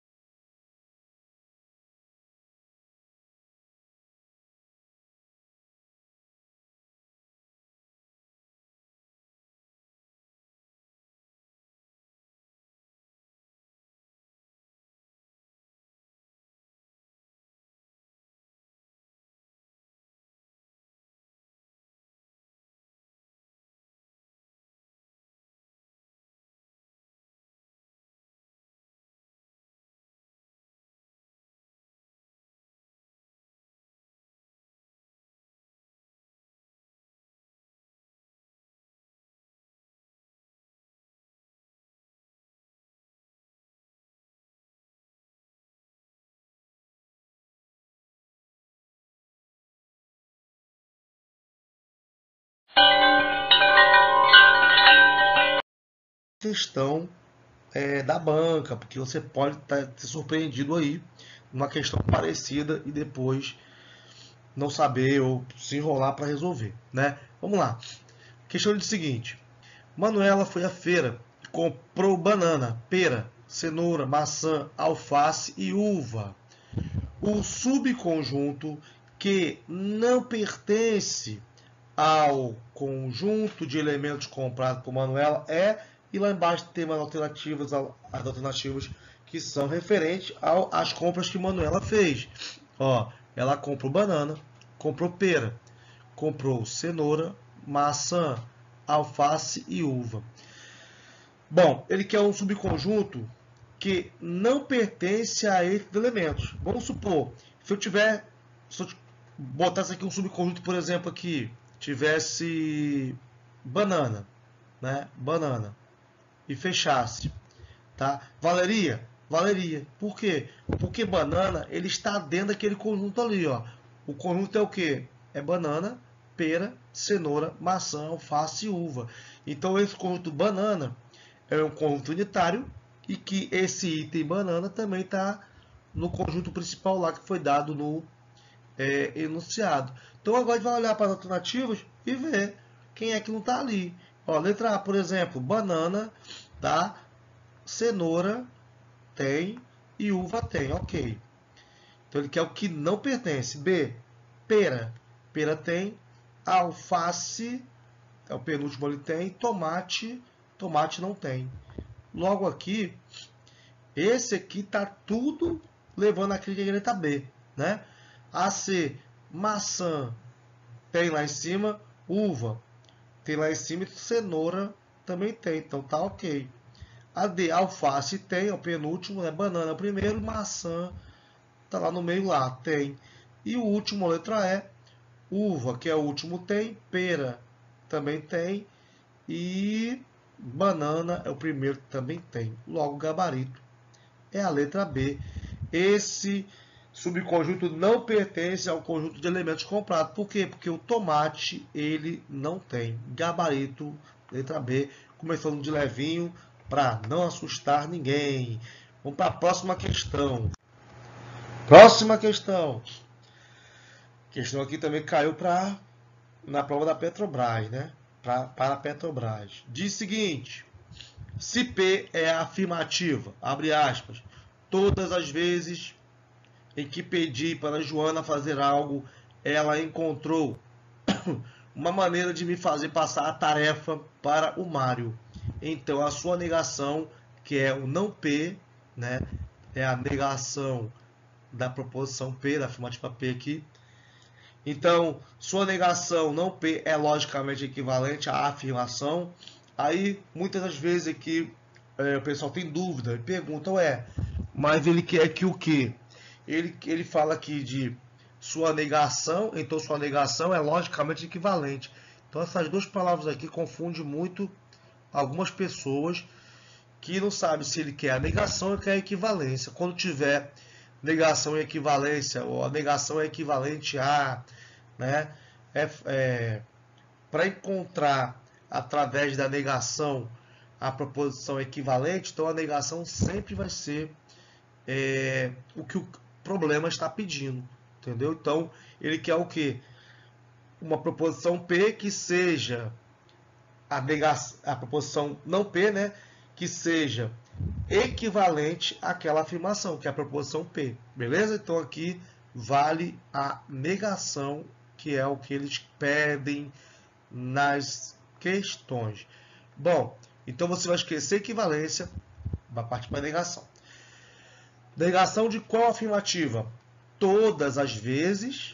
questão é, da banca, porque você pode estar tá, ser surpreendido aí numa questão parecida e depois não saber ou se enrolar para resolver, né? Vamos lá. Questão de seguinte: Manuela foi à feira e comprou banana, pera, cenoura, maçã, alface e uva. O subconjunto que não pertence ao conjunto de elementos comprados por Manuela é, e lá embaixo tem umas alternativas, as alternativas que são referentes ao, às compras que Manuela fez. Ó, ela comprou banana, comprou pera, comprou cenoura, maçã, alface e uva. Bom, ele quer um subconjunto que não pertence a esses elementos. Vamos supor, se eu tiver, se eu botasse aqui um subconjunto, por exemplo, aqui, tivesse banana, né? Banana, e fechasse, tá? Valeria? Valeria. Por quê? Porque banana, ele está dentro daquele conjunto ali, ó. O conjunto é o quê? É banana, pera, cenoura, maçã, alface e uva. Então, esse conjunto banana é um conjunto unitário e que esse item banana também está no conjunto principal lá que foi dado no é, enunciado. Então, agora a gente vai olhar para as alternativas e ver quem é que não está ali. Ó, letra A, por exemplo, banana, tá? Cenoura tem e uva tem, ok. Então ele quer o que não pertence. B, pera, pera tem, alface, é o penúltimo ele tem, tomate, tomate não tem. Logo aqui, esse aqui está tudo levando a crítica letra B, né? A, C, maçã tem lá em cima, uva tem lá em cima, cenoura também tem, então tá ok. A D, alface tem, é o penúltimo, né? Banana é o primeiro, maçã tá lá no meio lá, tem. E o último, letra E, uva, que é o último, tem, pera também tem, e banana é o primeiro que também tem. Logo, o gabarito é a letra B. Esse subconjunto não pertence ao conjunto de elementos comprados. Por quê? Porque o tomate ele não tem. Gabarito, letra B, começando de levinho para não assustar ninguém. Vamos para a próxima questão. Próxima questão. A questão aqui também caiu para na prova da Petrobras, né? Pra, para a Petrobras. Diz o seguinte: se P é afirmativa, abre aspas, todas as vezes em que pedi para Joana fazer algo ela encontrou uma maneira de me fazer passar a tarefa para o Mário. Então, a sua negação, que é o não P, né, é a negação da proposição P, da afirmativa P aqui. Então, sua negação não P é logicamente equivalente à afirmação. Aí, muitas das vezes aqui, é, o pessoal tem dúvida e perguntam, é, mas ele quer que o quê? Ele, ele fala aqui de sua negação, então sua negação é logicamente equivalente. Então, essas duas palavras aqui confundem muito algumas pessoas que não sabem se ele quer a negação ou quer a equivalência. Quando tiver negação e equivalência, ou a negação é equivalente a, né, é, é, para encontrar através da negação a proposição equivalente, então a negação sempre vai ser é, o que o problema está pedindo, entendeu? Então ele quer o quê? Uma proposição P que seja a, negação, a proposição não P, né, que seja equivalente àquela afirmação, que é a proposição P, beleza? Então aqui vale a negação, que é o que eles pedem nas questões. Bom, então você vai esquecer equivalência, vai partir para a negação. Negação de qual afirmativa? Todas as vezes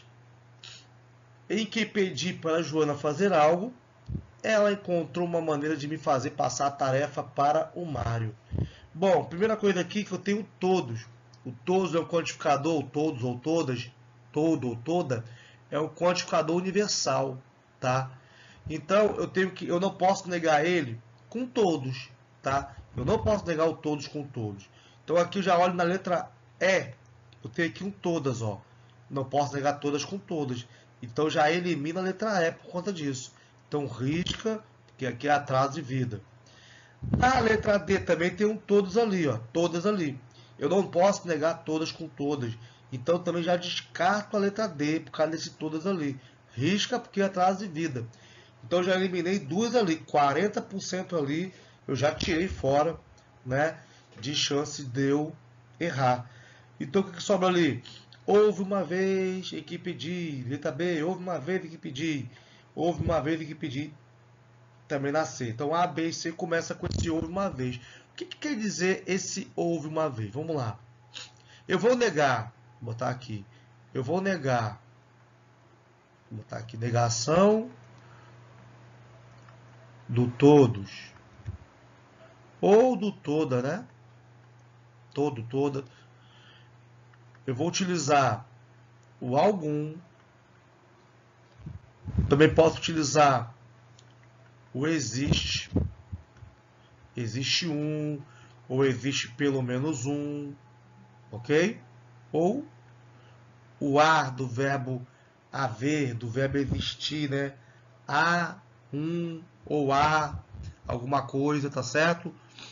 em que pedi para a Joana fazer algo, ela encontrou uma maneira de me fazer passar a tarefa para o Mário. Bom, primeira coisa aqui que eu tenho todos. O todos é um quantificador, todos ou todas, todo ou toda, é um quantificador universal, tá? Então eu tenho que, eu não posso negar ele com todos, tá? Eu não posso negar o todos com todos. Então aqui eu já olho na letra E, eu tenho aqui um todas, ó. Não posso negar todas com todas. Então já elimina a letra E por conta disso. Então risca, que aqui é atraso de vida. Na letra D também tem um todos ali, ó, todas ali. Eu não posso negar todas com todas. Então também já descarto a letra D por causa desse todas ali. Risca porque é atraso de vida. Então já eliminei duas ali, quarenta por cento ali, eu já tirei fora, né, de chance de eu errar. Então o que sobra ali? Houve uma vez em que pedi, letra B, houve uma vez em que pedi, houve uma vez em que pedi, também na C. Então A, B e C começa com esse houve uma vez. O que, que quer dizer esse houve uma vez? Vamos lá. Eu vou negar, vou botar aqui, eu vou negar, vou botar aqui, negação do todos, ou do toda, né? Todo, toda. Eu vou utilizar o algum, também posso utilizar o existe, existe um, ou existe pelo menos um, ok? Ou o ar do verbo haver, do verbo existir, né? Há, um, ou há, alguma coisa, tá certo?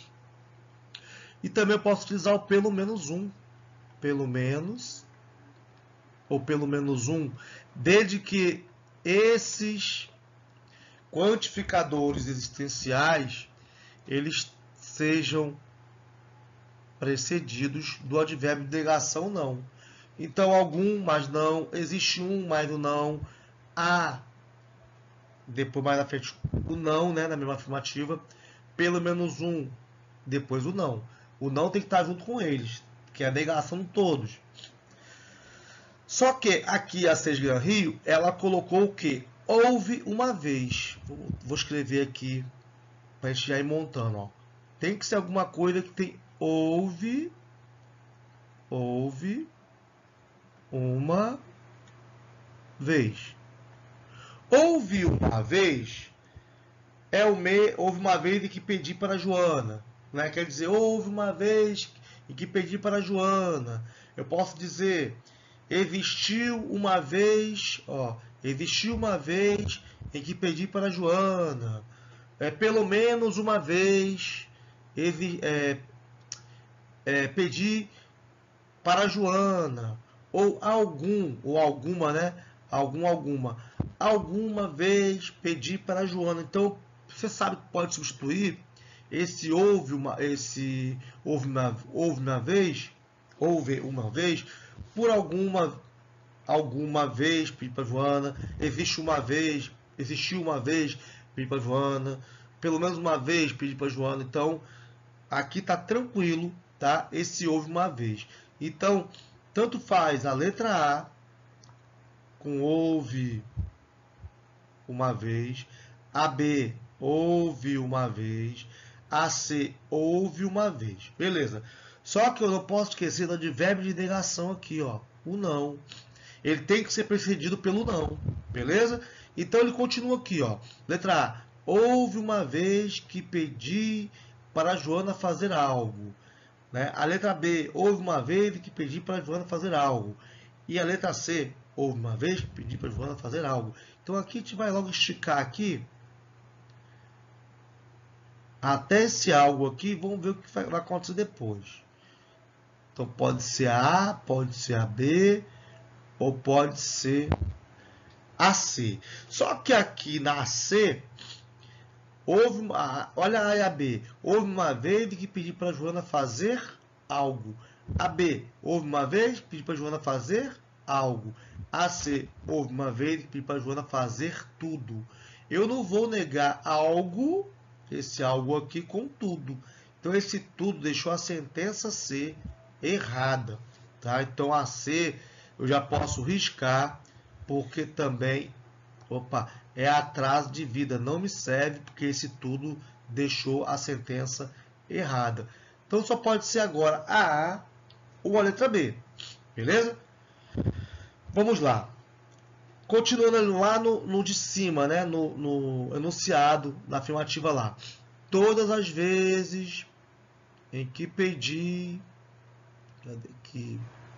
E também eu posso utilizar o pelo menos um, pelo menos, ou pelo menos um, desde que esses quantificadores existenciais, eles sejam precedidos do advérbio de negação não. Então, algum, mas não, existe um, mas o não, há, depois mais na frente o não, né, na mesma afirmativa, pelo menos um, depois o não. O não tem que estar junto com eles, que é a negação de todos. Só que aqui a Seis Gran Rio, ela colocou o que? Houve uma vez. Vou escrever aqui para a gente já ir montando. Ó. Tem que ser alguma coisa que tem houve, houve uma vez. Houve uma vez é o me, houve uma vez em que pedi para a Joana. Né? Quer dizer, houve uma vez em que pedi para a Joana. Eu posso dizer, existiu uma vez, ó, existiu uma vez em que pedi para a Joana. É, pelo menos uma vez é, é, pedi para a Joana. Ou algum, ou alguma, né? Algum, alguma. Alguma vez pedi para a Joana. Então, você sabe que pode substituir esse houve uma, esse houve uma, houve uma vez, houve uma vez, por alguma alguma vez, pedi para Joana, existe uma vez, existiu uma vez, pedi para Joana, pelo menos uma vez, pedi para Joana. Então, aqui tá tranquilo, tá? Esse houve uma vez. Então, tanto faz a letra A com houve uma vez, a B houve uma vez, a C houve uma vez. Beleza. Só que eu não posso esquecer do advérbio de negação aqui, ó, o não. Ele tem que ser precedido pelo não, beleza? Então ele continua aqui, ó. Letra A. Houve uma vez que pedi para a Joana fazer algo. Né? A letra B. Houve uma vez que pedi para a Joana fazer algo. E a letra C. Houve uma vez que pedi para a Joana fazer algo. Então aqui a gente vai logo esticar aqui. Até esse algo aqui. Vamos ver o que vai acontecer depois. Então pode ser a A, pode ser a B, ou pode ser a C. Só que aqui na C, houve uma, olha a A e a B. Houve uma vez que pedi para a Joana fazer algo. A B, houve uma vez que pedi para a Joana fazer algo. A C, houve uma vez que pedi para a Joana fazer tudo. Eu não vou negar algo, esse algo aqui, com tudo. Então esse tudo deixou a sentença C errada, tá? Então a C eu já posso riscar, porque também, opa, é atraso de vida, não me serve, porque esse tudo deixou a sentença errada. Então só pode ser agora a A ou a letra B, beleza? Vamos lá. Continuando lá no, no de cima, né? no, no enunciado, na afirmativa lá. Todas as vezes em que pedi... Cadê aqui?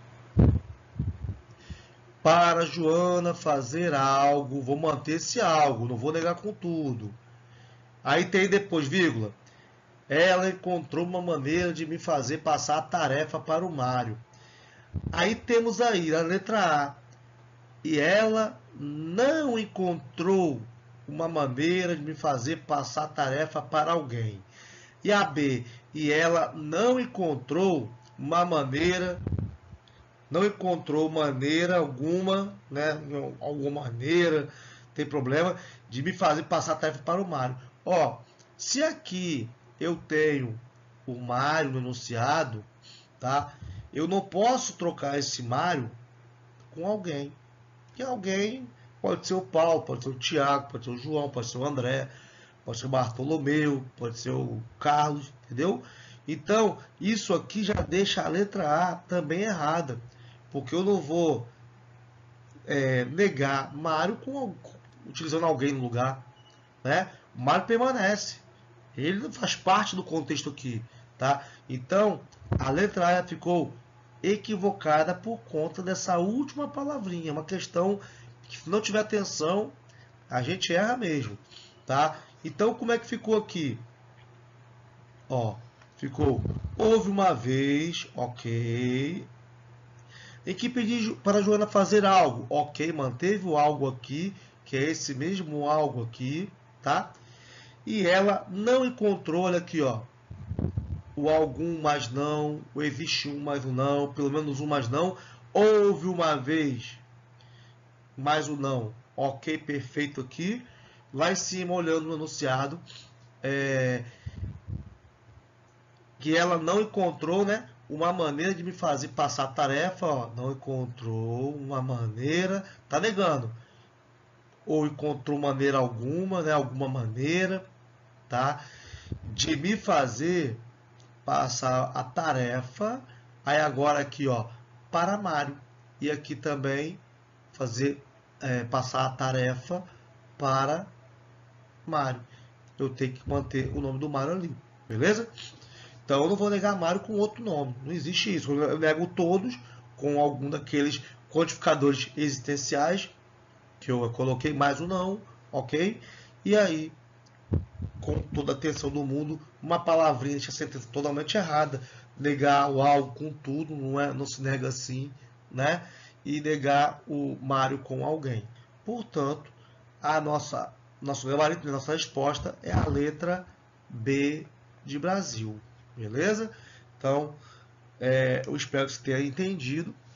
Para Joana fazer algo, vou manter esse algo, não vou negar com tudo. Aí tem depois, vírgula. Ela encontrou uma maneira de me fazer passar a tarefa para o Mário. Aí temos aí a letra A. E ela não encontrou uma maneira de me fazer passar a tarefa para alguém. E a B. E ela não encontrou uma maneira, não encontrou maneira alguma, né, alguma maneira, tem problema, de me fazer passar a tarefa para o Mário. Ó, se aqui eu tenho o Mário no enunciado, tá? Eu não posso trocar esse Mário com alguém. E alguém pode ser o Paulo, pode ser o Tiago, pode ser o João, pode ser o André, pode ser o Bartolomeu, pode ser o Carlos, entendeu? Então, isso aqui já deixa a letra A também errada, porque eu não vou é, negar Mário com, utilizando alguém no lugar, né? O Mário permanece, ele faz parte do contexto aqui, tá? Então, a letra A ficou equivocada por conta dessa última palavrinha, uma questão que, se não tiver atenção, a gente erra mesmo, tá? Então, como é que ficou aqui? Ó, ficou, houve uma vez, ok, em que pedi para a Joana fazer algo, ok, manteve o algo aqui, que é esse mesmo algo aqui, tá? E ela não encontrou, olha aqui, ó, o algum mas não, o existe um mas o não, pelo menos um mas não, houve uma vez mais o não, ok, perfeito aqui, lá em cima, olhando no enunciado, é... que ela não encontrou, né, uma maneira de me fazer passar a tarefa, ó, não encontrou uma maneira, tá negando, ou encontrou maneira alguma, né, alguma maneira, tá, de me fazer passar a tarefa, aí agora aqui, ó, para Mário, e aqui também fazer, é, passar a tarefa para Mário, eu tenho que manter o nome do Mário ali, beleza? Então, eu não vou negar Mário com outro nome. Não existe isso. Eu nego todos com algum daqueles quantificadores existenciais que eu coloquei mais um não, ok? E aí, com toda a atenção do mundo, uma palavrinha deixa a sentença totalmente errada. Negar o algo com tudo, não, é, não se nega assim, né? E negar o Mário com alguém. Portanto, a nossa, nosso gabarito, a nossa resposta é a letra B de Brasil. Beleza? Então, é, eu espero que você tenha entendido.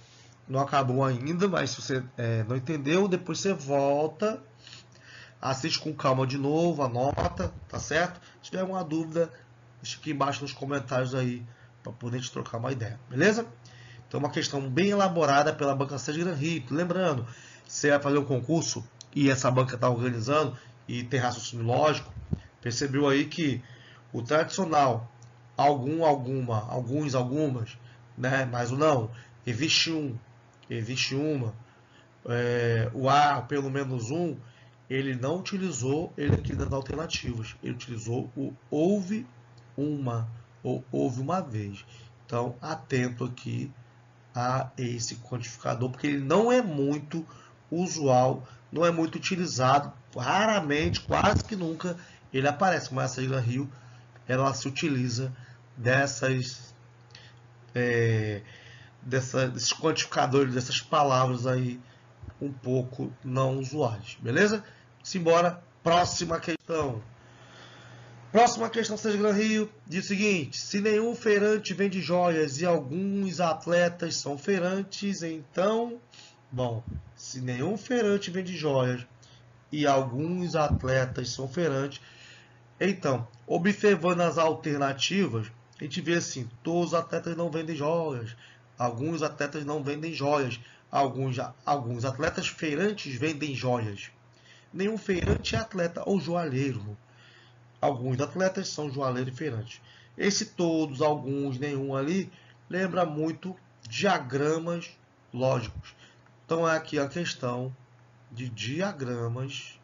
não acabou ainda, mas se você é, não entendeu, depois você volta, assiste com calma de novo, anota, tá certo? Se tiver alguma dúvida, deixa aqui embaixo nos comentários aí, para poder a gente trocar uma ideia, beleza? Então, uma questão bem elaborada pela banca Sede Gran Rio. Lembrando, você vai fazer um concurso e essa banca está organizando e tem raciocínio lógico, percebeu aí que o tradicional, algum, alguma, alguns, algumas, né? Mas o não, existe um, existe uma, é, o A, pelo menos um, ele não utilizou ele aqui das alternativas, ele utilizou o houve uma, ou houve uma vez. Então, atento aqui a esse quantificador, porque ele não é muito usual, não é muito utilizado, raramente, quase que nunca ele aparece, mas a Sede Gran Rio ela se utiliza dessas, é, dessa, desses quantificadores, dessas palavras aí um pouco não usuais, beleza? Simbora, próxima questão. Próxima questão, Sede Gran Rio, diz o seguinte: se nenhum feirante vende joias e alguns atletas são feirantes, então, bom, se nenhum feirante vende joias e alguns atletas são feirantes, então, observando as alternativas, a gente vê assim, todos os atletas não vendem joias, alguns atletas não vendem joias, alguns, alguns atletas feirantes vendem joias. Nenhum feirante é atleta ou joalheiro. Alguns atletas são joalheiro e feirante. Esse todos, alguns, nenhum ali, lembra muito diagramas lógicos. Então, é aqui a questão de diagramas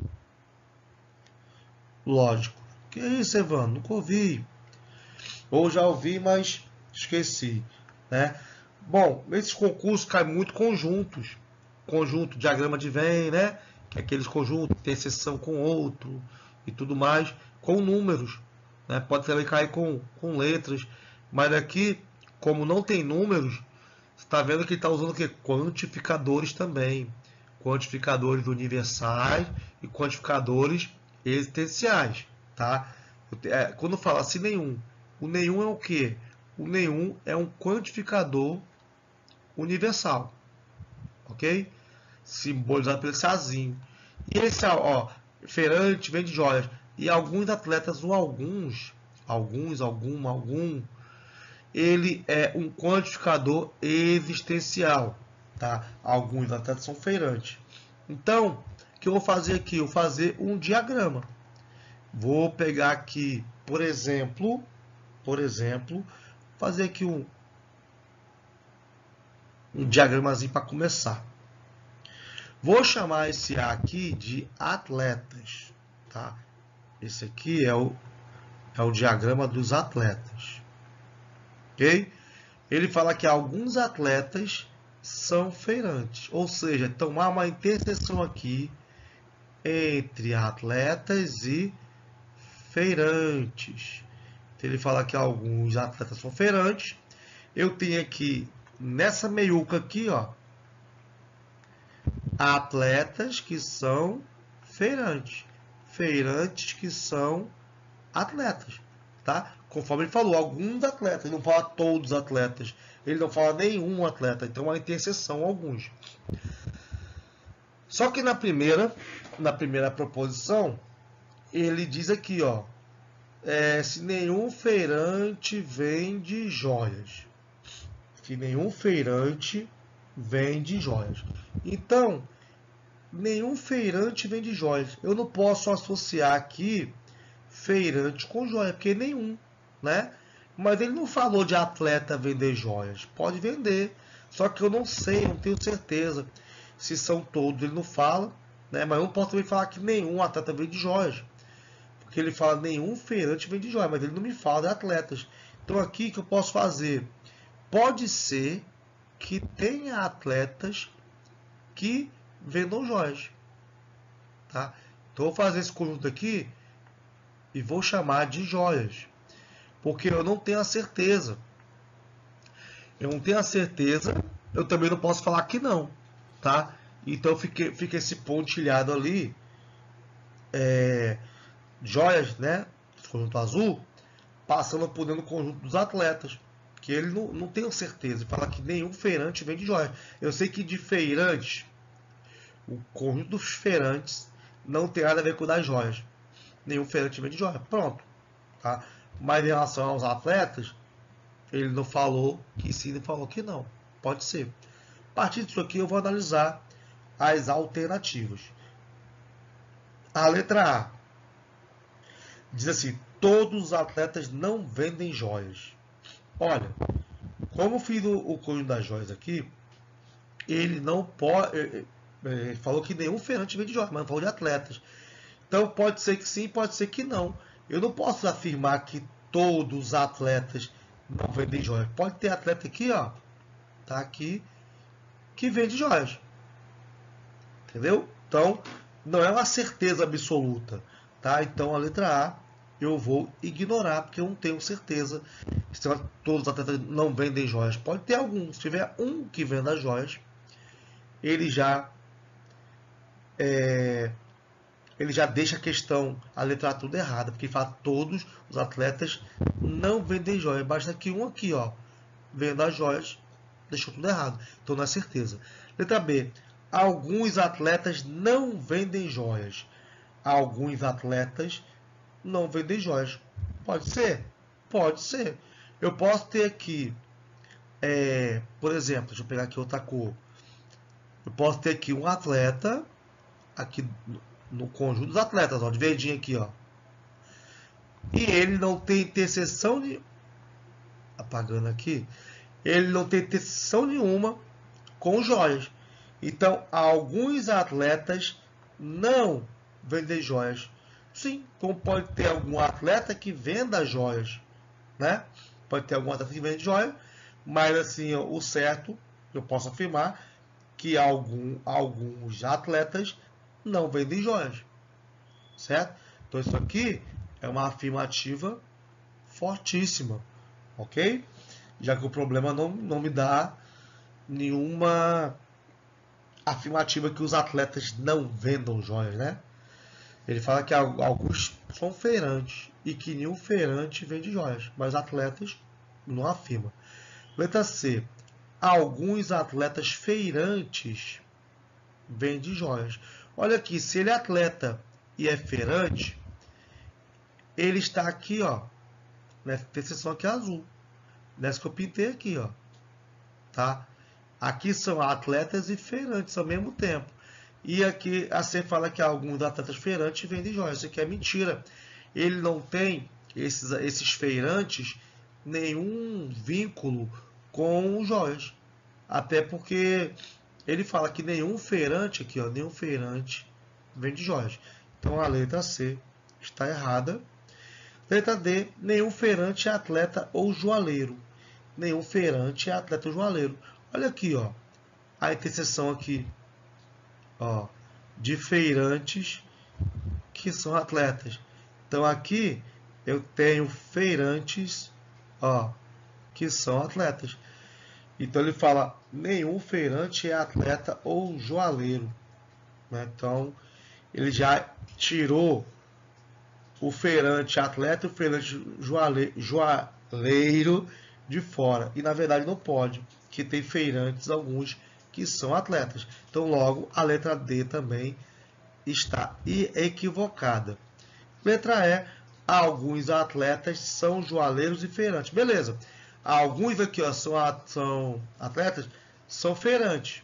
lógicos. Que é isso, Evandro? Nunca ouvi. Ou já ouvi, mas esqueci, né? Bom, nesses concursos caem muito conjuntos. Conjunto, diagrama de Venn, né? Que é aqueles conjuntos, tem seção com outro e tudo mais, com números, né? Pode também cair com, com letras, mas aqui, como não tem números, você está vendo que está usando o que? Quantificadores também, quantificadores universais e quantificadores existenciais, tá? É, quando fala assim nenhum, o nenhum é o que? O nenhum é um quantificador universal, ok? Simbolizado pelo chazinho. E esse, ó, feirante vende joias. E alguns atletas, ou alguns, alguns, algum, algum, ele é um quantificador existencial, tá? Alguns atletas são feirantes. Então, o que eu vou fazer aqui? Eu vou fazer um diagrama. Vou pegar aqui, por exemplo, por exemplo, fazer aqui um, um diagramazinho para começar. Vou chamar esse A aqui de atletas, tá? Esse aqui é o, é o diagrama dos atletas, ok? Ele fala que alguns atletas são feirantes, ou seja, então há uma interseção aqui entre atletas e feirantes. Então, ele fala que alguns atletas são feirantes. Eu tenho aqui, nessa meiuca aqui, ó, atletas que são feirantes, feirantes que são atletas, tá? Conforme ele falou, alguns atletas, ele não fala todos os atletas, ele não fala nenhum atleta, então há interseção alguns. Só que na primeira, na primeira proposição, ele diz aqui, ó, é, se nenhum feirante vende joias, se nenhum feirante vende joias. Então, nenhum feirante vende joias. Eu não posso associar aqui feirante com joia, porque nenhum, né? Mas ele não falou de atleta vender joias. Pode vender, só que eu não sei, não tenho certeza se são todos. Ele não fala, né? Mas eu não posso também falar que nenhum atleta vende joias, porque ele fala nenhum feirante vende joias, mas ele não me fala de atletas. Então aqui que eu posso fazer? Pode ser que tenha atletas que vendam joias, tá? Então eu vou fazer esse conjunto aqui e vou chamar de joias, porque eu não tenho a certeza. Eu não tenho a certeza, eu também não posso falar que não, tá? Então fica, fica esse pontilhado ali, é, joias, né? Conjunto azul, passando por dentro do conjunto dos atletas, que ele não, não tem certeza. Ele fala que nenhum feirante vende joias. Eu sei que de feirante, o conjunto dos feirantes não tem nada a ver com o das joias. Nenhum feirante vende joias. Pronto. Tá? Mas em relação aos atletas, ele não falou que sim, ele falou que não. Pode ser. A partir disso aqui eu vou analisar as alternativas. A letra A diz assim: todos os atletas não vendem joias. Olha, como eu fiz o, o conjunto das joias aqui, ele não pode. Ele falou que nenhum feirante vende joias, mas não falou de atletas. Então pode ser que sim, pode ser que não. Eu não posso afirmar que todos os atletas não vendem joias. Pode ter atleta aqui, ó, tá aqui, que vende joias. Entendeu? Então, não é uma certeza absoluta, tá? Então, a letra A eu vou ignorar, porque eu não tenho certeza se todos os atletas não vendem joias. Pode ter alguns. Se tiver um que venda joias, ele já é, ele já deixa a questão, a letra A tudo errada, porque fala todos os atletas não vendem joias. Basta que um aqui, ó, venda joias, deixou tudo errado. Então não é certeza. Letra B. Alguns atletas não vendem joias. Alguns atletas não vendem joias. Pode ser? Pode ser. Eu posso ter aqui, é, por exemplo, deixa eu pegar aqui outra cor. Eu posso ter aqui um atleta, aqui no conjunto dos atletas, ó, de verdinho aqui, ó. E ele não tem interseção de... apagando aqui. Ele não tem interseção nenhuma com joias. Então, alguns atletas não vendem joias. Sim, como pode ter algum atleta que venda joias, né? Pode ter algum atleta que vende joias, mas assim, o certo, eu posso afirmar que algum, alguns atletas não vendem joias, certo? Então, isso aqui é uma afirmativa fortíssima, ok? Já que o problema não, não me dá nenhuma afirmativa que os atletas não vendam joias, né? Ele fala que alguns são feirantes e que nenhum feirante vende joias, mas atletas não afirma. Letra C. Alguns atletas feirantes vendem joias. Olha aqui, se ele é atleta e é feirante, ele está aqui, ó, nessa seção aqui azul, nessa que eu pintei aqui, ó, tá? Aqui são atletas e feirantes ao mesmo tempo. E aqui a C fala que alguns atletas feirantes vendem joias. Isso aqui é mentira. Ele não tem, esses, esses feirantes, nenhum vínculo com joias. Até porque ele fala que nenhum feirante, aqui, ó, nenhum feirante vende joias. Então a letra C está errada. Letra D, nenhum feirante é atleta ou joalheiro. Nenhum feirante é atleta ou joalheiro. Olha aqui, ó, a interseção aqui, ó, de feirantes que são atletas. Então aqui eu tenho feirantes, ó, que são atletas. Então ele fala, nenhum feirante é atleta ou joalheiro, né? Então ele já tirou o feirante atleta e o feirante joalhe, joalheiro de fora. E na verdade não pode, que tem feirantes alguns que são atletas. Então logo a letra D também está equivocada. Letra E, alguns atletas são joalheiros e feirantes. Beleza. Alguns aqui, ó, são, são atletas, são feirantes.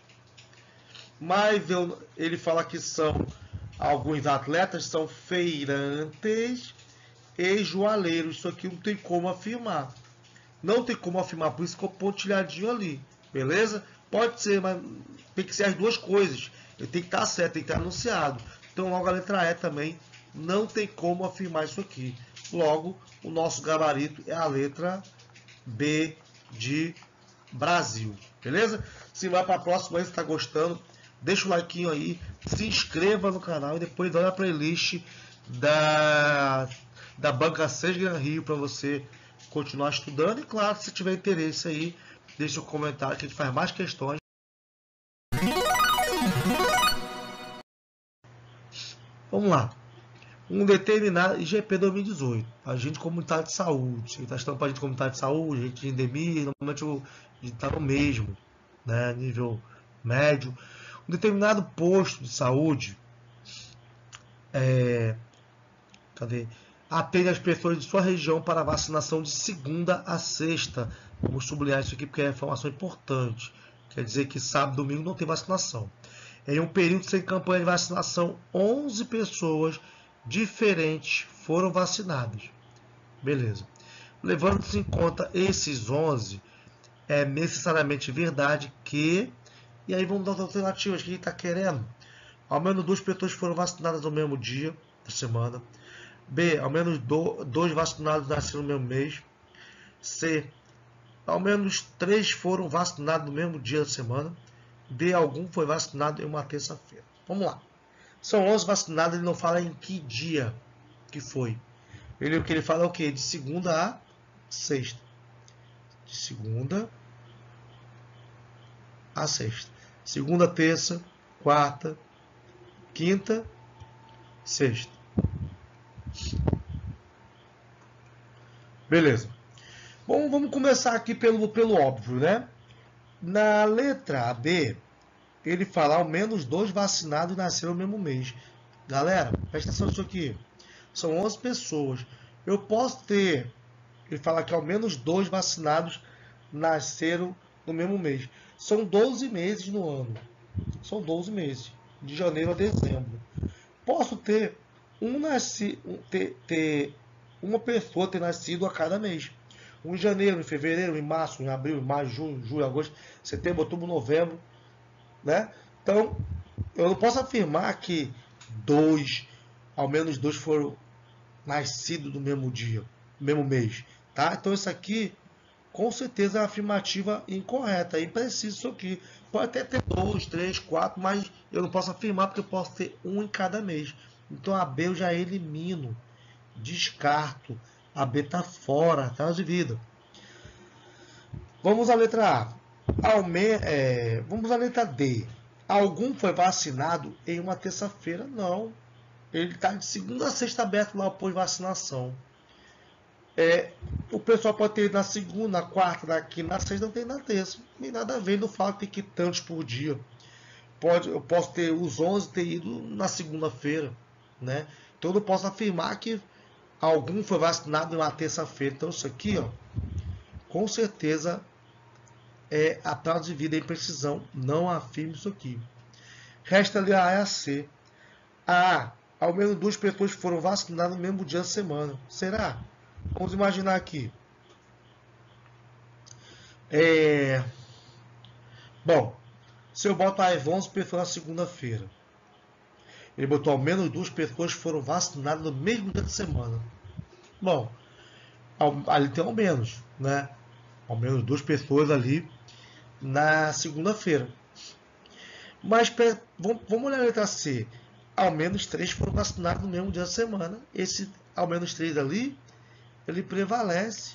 Mas eu, ele fala que são alguns atletas são feirantes e joalheiros. Isso aqui não tem como afirmar. Não tem como afirmar, por isso ficou pontilhadinho ali. Beleza? Pode ser, mas tem que ser as duas coisas. Ele tem que estar certo, tem que estar anunciado. Então logo a letra E também não tem como afirmar isso aqui. Logo, o nosso gabarito é a letra B de Brasil. Beleza? Se vai para a próxima, se está gostando, deixa o like aí, se inscreva no canal e depois olha a playlist da, da Banca seis Gran Rio para você continuar estudando. E claro, se tiver interesse aí, deixa um comentário que a gente faz mais questões. Vamos lá. um determinado I G P dois mil e dezoito, agente comunitário de saúde. Ele está estando para agente comunitário de saúde, agente de endemia, normalmente o está no mesmo, né, nível médio. Um determinado posto de saúde é, cadê? atende as pessoas de sua região para vacinação de segunda a sexta. Vamos sublinhar isso aqui porque é informação importante. Quer dizer que sábado e domingo não tem vacinação. Em um período sem campanha de vacinação, onze pessoas diferentes foram vacinadas. Beleza. Levando-se em conta esses onze, é necessariamente verdade que... E aí vamos dar as alternativas que a gente está querendo. Ao menos duas pessoas foram vacinadas no mesmo dia da semana. B, ao menos do, dois vacinados nasceram no mesmo mês. C, ao menos três foram vacinados no mesmo dia da semana. D, algum foi vacinado em uma terça-feira. Vamos lá. São onze vacinados, ele não fala em que dia que foi. Ele, o que ele fala é o quê? De segunda a sexta. De segunda a sexta. Segunda, terça, quarta, quinta, sexta. Beleza. Bom, vamos começar aqui pelo, pelo óbvio, né? Na letra B, ele fala ao menos dois vacinados nasceram no mesmo mês. Galera, presta atenção nisso aqui. São onze pessoas. Eu posso ter, ele fala que ao menos dois vacinados nasceram no mesmo mês. São doze meses no ano. São doze meses, de janeiro a dezembro. Posso ter, um nasci, ter, ter uma pessoa ter nascido a cada mês. Um em janeiro, em fevereiro, em março, em abril, em maio, junho, julho, agosto, setembro, outubro, novembro. Né? Então, eu não posso afirmar que dois, ao menos dois foram nascidos no mesmo dia, no mesmo mês. Tá? Então, isso aqui, com certeza, é uma afirmativa incorreta. É impreciso isso aqui. Pode até ter dois, três, quatro, mas eu não posso afirmar porque eu posso ter um em cada mês. Então, a B eu já elimino, descarto. A B está fora, está de vida. Vamos à letra A. Aume é, vamos à letra D. Algum foi vacinado em uma terça-feira? Não. Ele está de segunda a sexta aberto lá após vacinação. É, o pessoal pode ter na segunda, na quarta, na quinta, na sexta, não tem na terça. Não tem nada a ver, não fala que tem que ir tantos por dia. Pode, eu posso ter os onze ter ido na segunda-feira. Né? Então eu não posso afirmar que algum foi vacinado na terça-feira. Então isso aqui, ó, com certeza é atraso de vida e imprecisão. Não afirme isso aqui. Resta ali a A e a C. A. Ao menos duas pessoas foram vacinadas no mesmo dia da semana. Será? Vamos imaginar aqui. É... Bom, se eu boto a onze pessoas na segunda-feira, ele botou ao menos duas pessoas foram vacinadas no mesmo dia da semana. Bom, ali tem ao menos, né? Ao menos duas pessoas ali na segunda-feira. Mas vamos olhar a letra C. Ao menos três foram vacinados no mesmo dia da semana. Esse ao menos três ali, ele prevalece,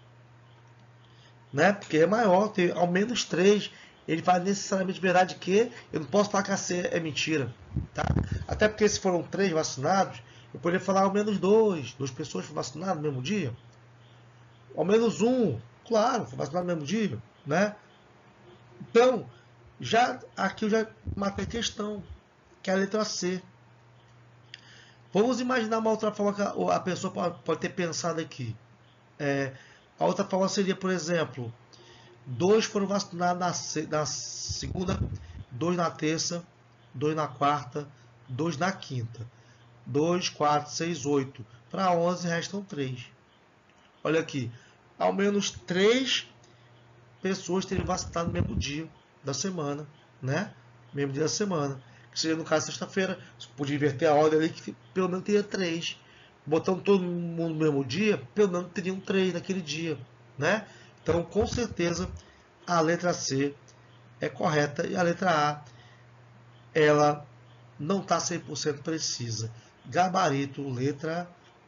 né? Porque é maior, tem ao menos três. Ele faz necessariamente verdade que eu não posso falar que a C é mentira, tá? Até porque se foram três vacinados, eu poderia falar ao menos dois, duas pessoas foram vacinadas no mesmo dia. Ao menos um, claro, foi vacinado no mesmo dia, né? Então, já, aqui eu já matei a questão, que é a letra C. Vamos imaginar uma outra forma que a, a pessoa pode, pode ter pensado aqui. É, a outra forma seria, por exemplo, dois foram vacinados na, na segunda, dois na terça, dois na quarta, dois na quinta. dois, quatro, seis, oito. Para onze restam três. Olha aqui. Ao menos três pessoas teriam vacinado no mesmo dia da semana, né? Mesmo dia da semana. Que seria, no caso, sexta-feira. Você podia inverter a ordem ali, que pelo menos teria três. Botando todo mundo no mesmo dia, pelo menos teriam três naquele dia, né? Então, com certeza, a letra C é correta e a letra A, ela não está cem por cento precisa. Gabarito, letra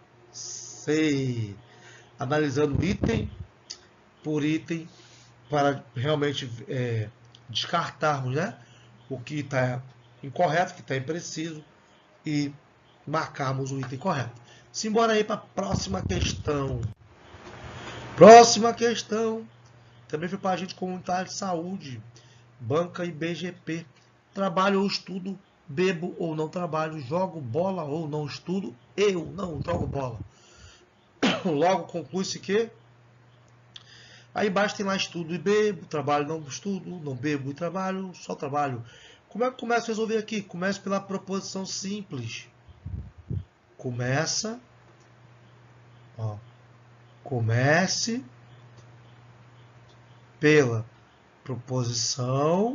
C. Analisando item por item para realmente é, descartarmos, né, o que está incorreto, o que está impreciso e marcarmos o item correto. Simbora aí para a próxima questão. Próxima questão. Também foi para a gente comunitária de saúde. Banca e B G P. Trabalho ou estudo, bebo ou não trabalho, jogo bola ou não estudo, eu não jogo bola. Logo conclui-se que aí embaixo tem lá estudo e bebo, trabalho não estudo, não bebo e trabalho, só trabalho. Como é que começa a resolver aqui? Começa pela proposição simples. Começa, ó, comece pela proposição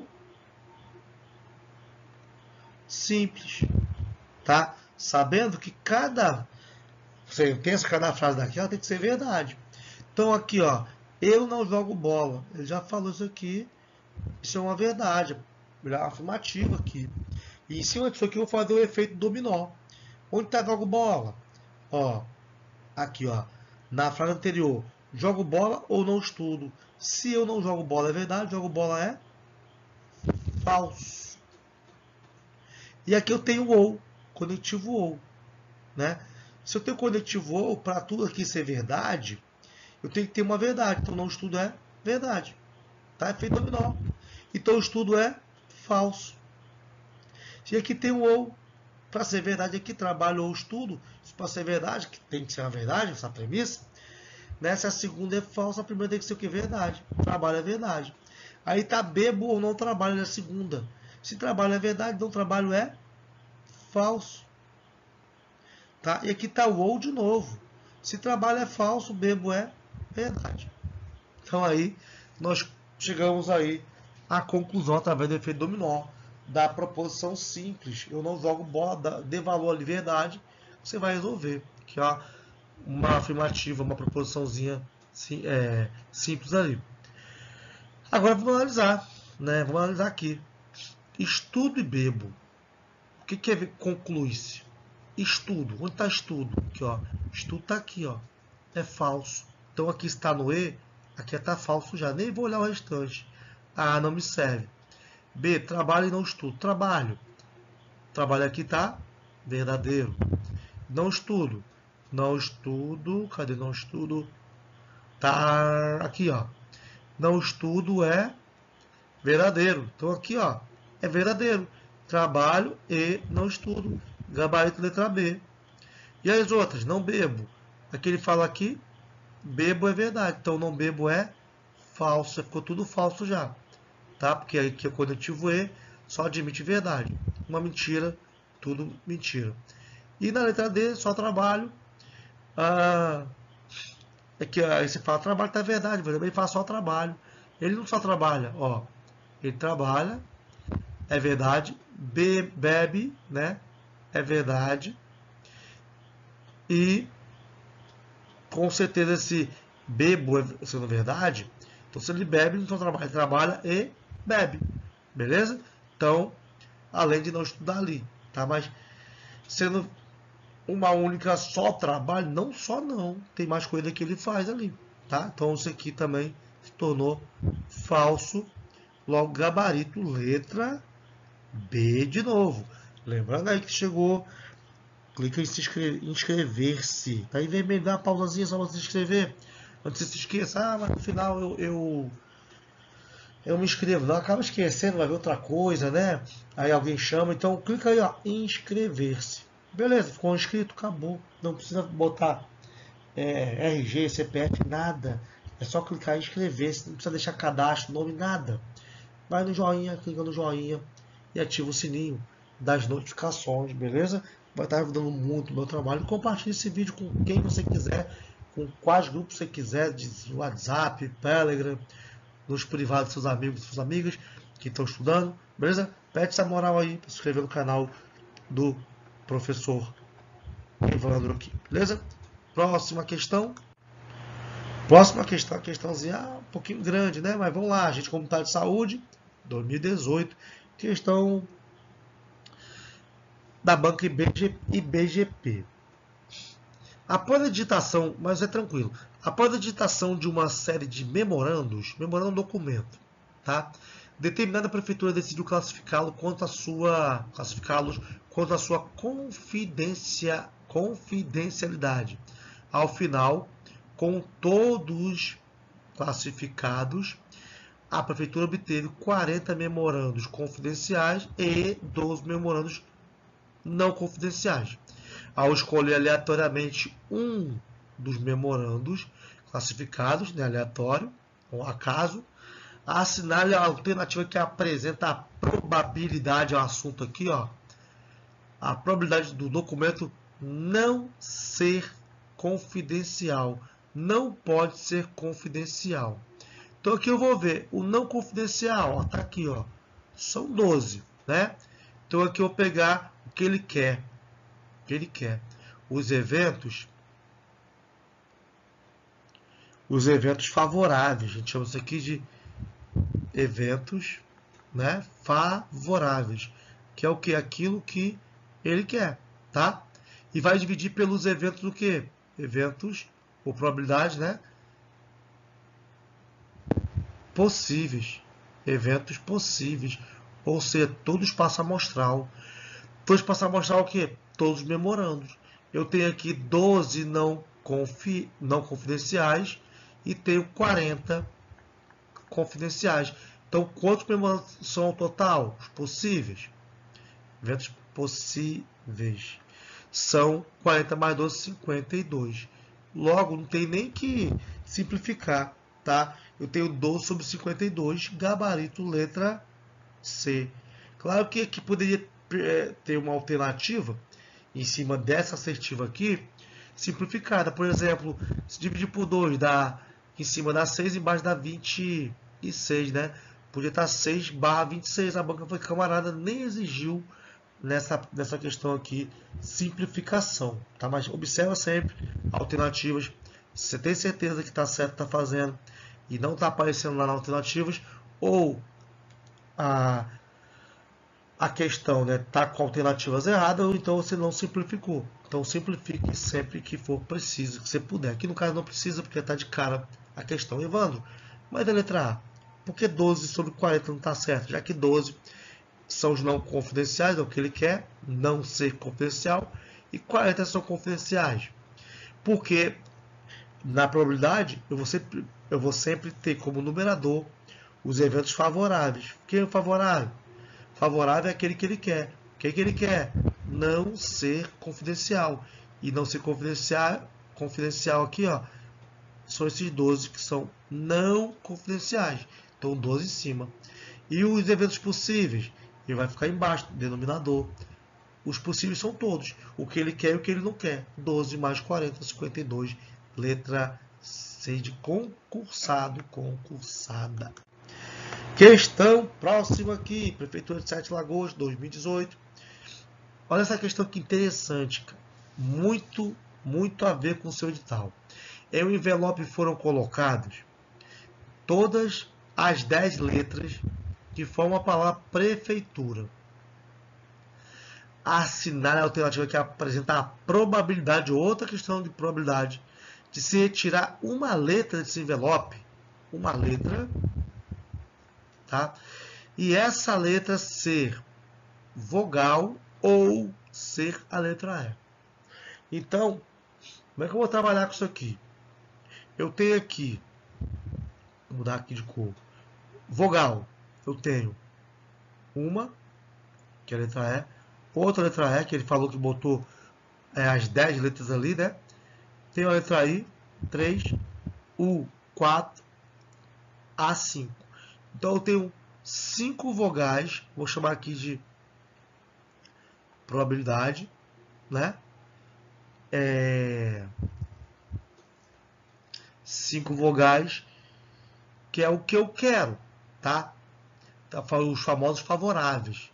simples, tá? Sabendo que cada sentença, cada frase daqui, ela tem que ser verdade. Então aqui, ó, eu não jogo bola. Ele já falou isso aqui. Isso é uma verdade, é uma afirmativa aqui. E em cima disso aqui eu vou fazer o efeito dominó. Onde está jogo bola? Ó, aqui, ó, na frase anterior, jogo bola ou não estudo. Se eu não jogo bola é verdade, jogo bola é falso. E aqui eu tenho ou, conectivo ou, né? Se eu tenho conectivo ou, para tudo aqui ser verdade, eu tenho que ter uma verdade. Então, não estudo é verdade. Tá? Efeito dominó. Então, o estudo é falso. E aqui tem o ou. Para ser verdade, aqui trabalho ou estudo. Isso para ser verdade, que tem que ser uma verdade, essa premissa. Nessa segunda é falsa, a primeira tem que ser o que? Verdade. Trabalho é verdade. Aí tá bebo ou não trabalho na segunda. Se trabalho é verdade, não trabalho é falso. Tá? E aqui está o ou de novo. Se trabalho é falso, bebo é verdade. Então aí nós chegamos aí à conclusão através do efeito dominó da proposição simples. Eu não jogo bola, dê valor à verdade, você vai resolver. Que é uma afirmativa, uma proposiçãozinha é, simples ali. Agora vamos analisar, né? Vamos analisar aqui. Estudo e bebo. O que que é conclui-se? Estudo. Onde está estudo? Aqui, ó. Estudo está aqui, ó. É falso. Então aqui está no E, aqui está falso já. Nem vou olhar o restante. A não me serve. B, trabalho e não estudo. Trabalho. Trabalho aqui está verdadeiro. Não estudo. Não estudo. Cadê não estudo? Tá aqui, ó. Não estudo é verdadeiro. Então aqui, ó, é verdadeiro. Trabalho e não estudo. Gabarito letra B. E as outras? Não bebo. Aqui ele fala aqui, bebo é verdade. Então não bebo é falso. Ficou tudo falso já. Tá? Porque aqui é o conectivo E, só admite verdade. Uma mentira, tudo mentira. E na letra D, só trabalho. Ah, é que aí você fala trabalho, tá verdade, mas também fala só trabalho. Ele não só trabalha, ó. Ele trabalha, é verdade. Be, bebe, né? É verdade. E com certeza esse bebo é sendo verdade. Então se ele bebe, então trabalha, ele trabalha e bebe. Beleza? Então, além de não estudar ali, tá? Mas sendo uma única só trabalho, não só não, tem mais coisa que ele faz ali, tá? Então isso aqui também se tornou falso. Logo, gabarito, letra B de novo. Lembrando aí que chegou, clica em se inscrever-se. Tá aí vermelho, dá uma pausazinha só para se inscrever. Antes de se esqueça, ah, mas no final eu, eu, eu me inscrevo. Não, acaba esquecendo, vai ver outra coisa, né? Aí alguém chama, então clica aí, ó, inscrever-se. Beleza, ficou inscrito, acabou. Não precisa botar é, R G, C P F, nada. É só clicar em inscrever-se, não precisa deixar cadastro, nome, nada. Vai no joinha, clica no joinha e ativa o sininho das notificações, beleza? Vai estar ajudando muito o meu trabalho. Compartilhe esse vídeo com quem você quiser, com quais grupos você quiser, de WhatsApp, Telegram, nos privados dos seus amigos e suas amigas que estão estudando, beleza? Pede essa moral aí para se inscrever no canal do professor Evandro aqui, beleza? Próxima questão. Próxima questão, a questãozinha um pouquinho grande, né? Mas vamos lá, gente, comunitário de saúde, dois mil e dezoito, questão da banca I B G P. Após a digitação, mas é tranquilo, após a digitação de uma série de memorandos, memorando um documento, tá? Determinada prefeitura decidiu classificá-lo quanto a sua classificá-los quanto à sua confidencia, confidencialidade. Ao final, com todos classificados, a prefeitura obteve quarenta memorandos confidenciais e doze memorandos não confidenciais. Ao escolher aleatoriamente um dos memorandos classificados, né, aleatório, ou acaso, assinale a alternativa que apresenta a probabilidade, é o assunto aqui, ó, a probabilidade do documento não ser confidencial. Não pode ser confidencial. Então aqui eu vou ver o não confidencial, ó, tá aqui, ó, são doze, né? Então aqui eu vou pegar o que ele quer, o que ele quer, os eventos, os eventos favoráveis, a gente chama isso aqui de eventos, né, favoráveis, que é o que? Aquilo que ele quer, tá? E vai dividir pelos eventos do que? Eventos, ou probabilidade, né? Possíveis. Eventos possíveis. Ou seja, todo espaço amostral. Todo espaço amostral o que? Todos os memorandos. Eu tenho aqui doze não, confi, não confidenciais e tenho quarenta confidenciais. Então, quantos memorandos são ao total? Os possíveis. Eventos possíveis. São quarenta mais doze, cinquenta e dois. Logo, não tem nem que simplificar, tá? Eu tenho doze sobre cinquenta e dois, gabarito letra C. Claro que aqui poderia é, ter uma alternativa em cima dessa assertiva aqui, simplificada. Por exemplo, se dividir por dois, dá em cima dá seis, embaixo dá vinte e seis, né? Podia estar seis barra vinte e seis. A banca foi camarada, nem exigiu nessa, nessa questão aqui simplificação, tá? Mas observa sempre alternativas. Se você tem certeza que está certo, está fazendo e não está aparecendo lá nas alternativas, ou a, a questão está, né, tá com alternativas erradas, ou então você não simplificou. Então simplifique sempre que for preciso, que você puder. Aqui no caso não precisa, porque está de cara a questão. Evandro, mas da letra A, por que doze sobre quarenta não está certo? Já que doze são os não confidenciais, é o que ele quer, não ser confidencial, e quarenta são confidenciais. Porque na probabilidade eu vou sempre, eu vou sempre ter como numerador os eventos favoráveis. Quem é o favorável? Favorável é aquele que ele quer. O que, é que ele quer? Não ser confidencial. E não ser confidencial, confidencial aqui, ó, são esses doze que são não confidenciais. Então, doze em cima. E os eventos possíveis? Ele vai ficar embaixo, denominador. Os possíveis são todos. O que ele quer e o que ele não quer. doze mais quarenta, cinquenta e dois. Letra C de concursado, concursada. Questão próxima aqui. Prefeitura de Sete Lagoas, dois mil e dezoito. Olha essa questão que interessante, cara. Muito, muito a ver com o seu edital. Em um envelope foram colocados todas as dez letras que formam a palavra prefeitura. Assinar a alternativa que apresenta a probabilidade, outra questão de probabilidade, de se retirar uma letra desse envelope, uma letra, tá? E essa letra ser vogal ou ser a letra E. Então, como é que eu vou trabalhar com isso aqui? Eu tenho aqui, vou mudar aqui de cor, vogal. Eu tenho uma, que é a letra E, outra letra E, que ele falou que botou é, as dez letras ali, né? Tem a letra I, três, U, quatro, A, cinco. Então eu tenho cinco vogais, vou chamar aqui de probabilidade, né? É... Cinco vogais, que é o que eu quero, tá? Os famosos favoráveis.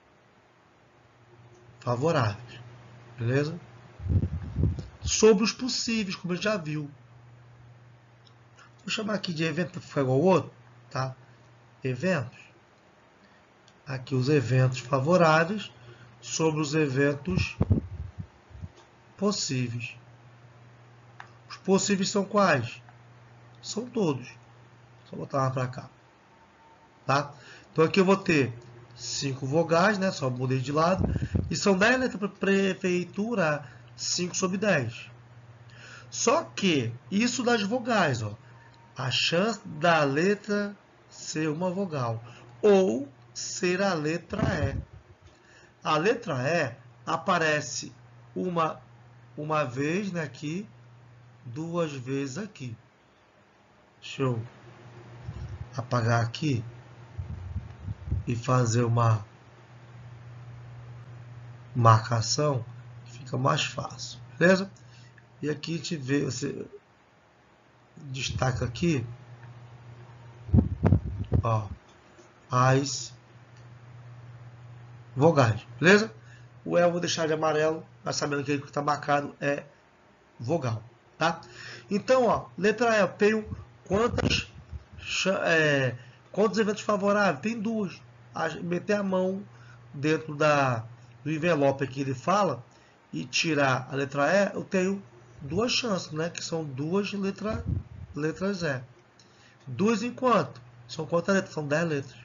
Favoráveis, beleza? Sobre os possíveis, como a gente já viu. Vou chamar aqui de evento para ficar igual ao outro, tá? Eventos. Aqui os eventos favoráveis sobre os eventos possíveis. Os possíveis são quais? São todos. Só botar uma para cá. Tá? Então aqui eu vou ter cinco vogais, né? Só mudei de lado. E são dez letras para prefeitura, cinco sobre dez. Só que isso das vogais, ó, a chance da letra ser uma vogal ou ser a letra E. A letra E aparece uma, uma vez, né, aqui, duas vezes aqui. Deixa eu apagar aqui e fazer uma marcação, fica mais fácil, beleza? E aqui a gente vê, você destaca aqui, ó, as vogais, beleza? O E eu vou deixar de amarelo, mas sabendo que o que está marcado é vogal, tá? Então, ó, letra E, eu tenho quantas, é, quantos eventos favoráveis? Tem duas. A, meter a mão dentro da, do envelope que ele fala e tirar a letra E, eu tenho duas chances, né? Que são duas letra, letras E. Duas em quanto? São quantas letras? São dez letras.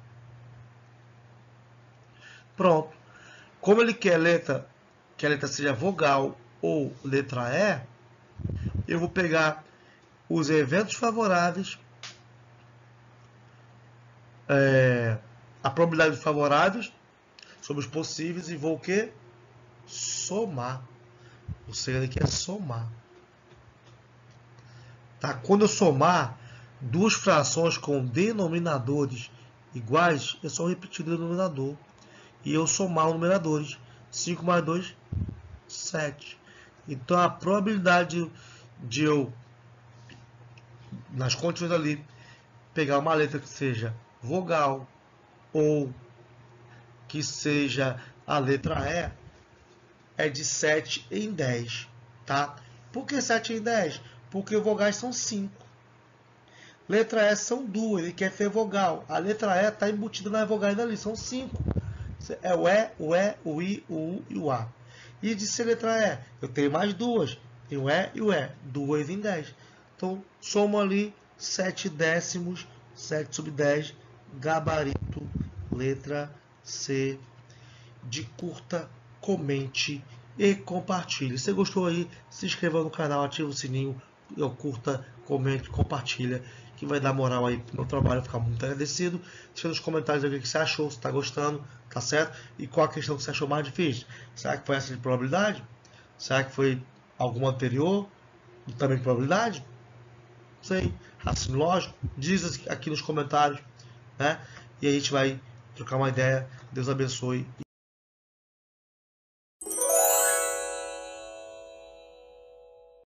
Pronto. Como ele quer letra, que a letra seja vogal ou letra E, eu vou pegar os eventos favoráveis, é, a probabilidade de favoráveis sobre os possíveis e vou o quê? Somar. O segredo aqui é somar. Tá? Quando eu somar duas frações com denominadores iguais, é só repetir o denominador. E eu somar os numeradores. cinco mais dois, sete. Então a probabilidade de eu, nas contas ali, pegar uma letra que seja vogal ou que seja a letra E é de sete em dez. Tá? Por que sete em dez? Porque vogais são cinco. Letra E são duas, ele quer ser vogal. A letra E está embutida nas vogais ali, são cinco. É o E, o E, o I, o U e o A. E de ser letra E, eu tenho mais duas. Tem o E e o E. duas em dez. Então, somo ali sete décimos, sete sobre dez, gabarito, letra C. De curta, comente e compartilhe. Se você gostou aí, se inscreva no canal, ativa o sininho, curta, comente, compartilha, que vai dar moral aí pro meu trabalho, ficar muito agradecido. Deixa nos comentários aí o que você achou, se está gostando, tá certo? E qual a questão que você achou mais difícil? Será que foi essa de probabilidade? Será que foi alguma anterior? Também de probabilidade? Não sei. Raciocínio lógico? Diz aqui nos comentários, né? E aí a gente vai trocar uma ideia. Deus abençoe.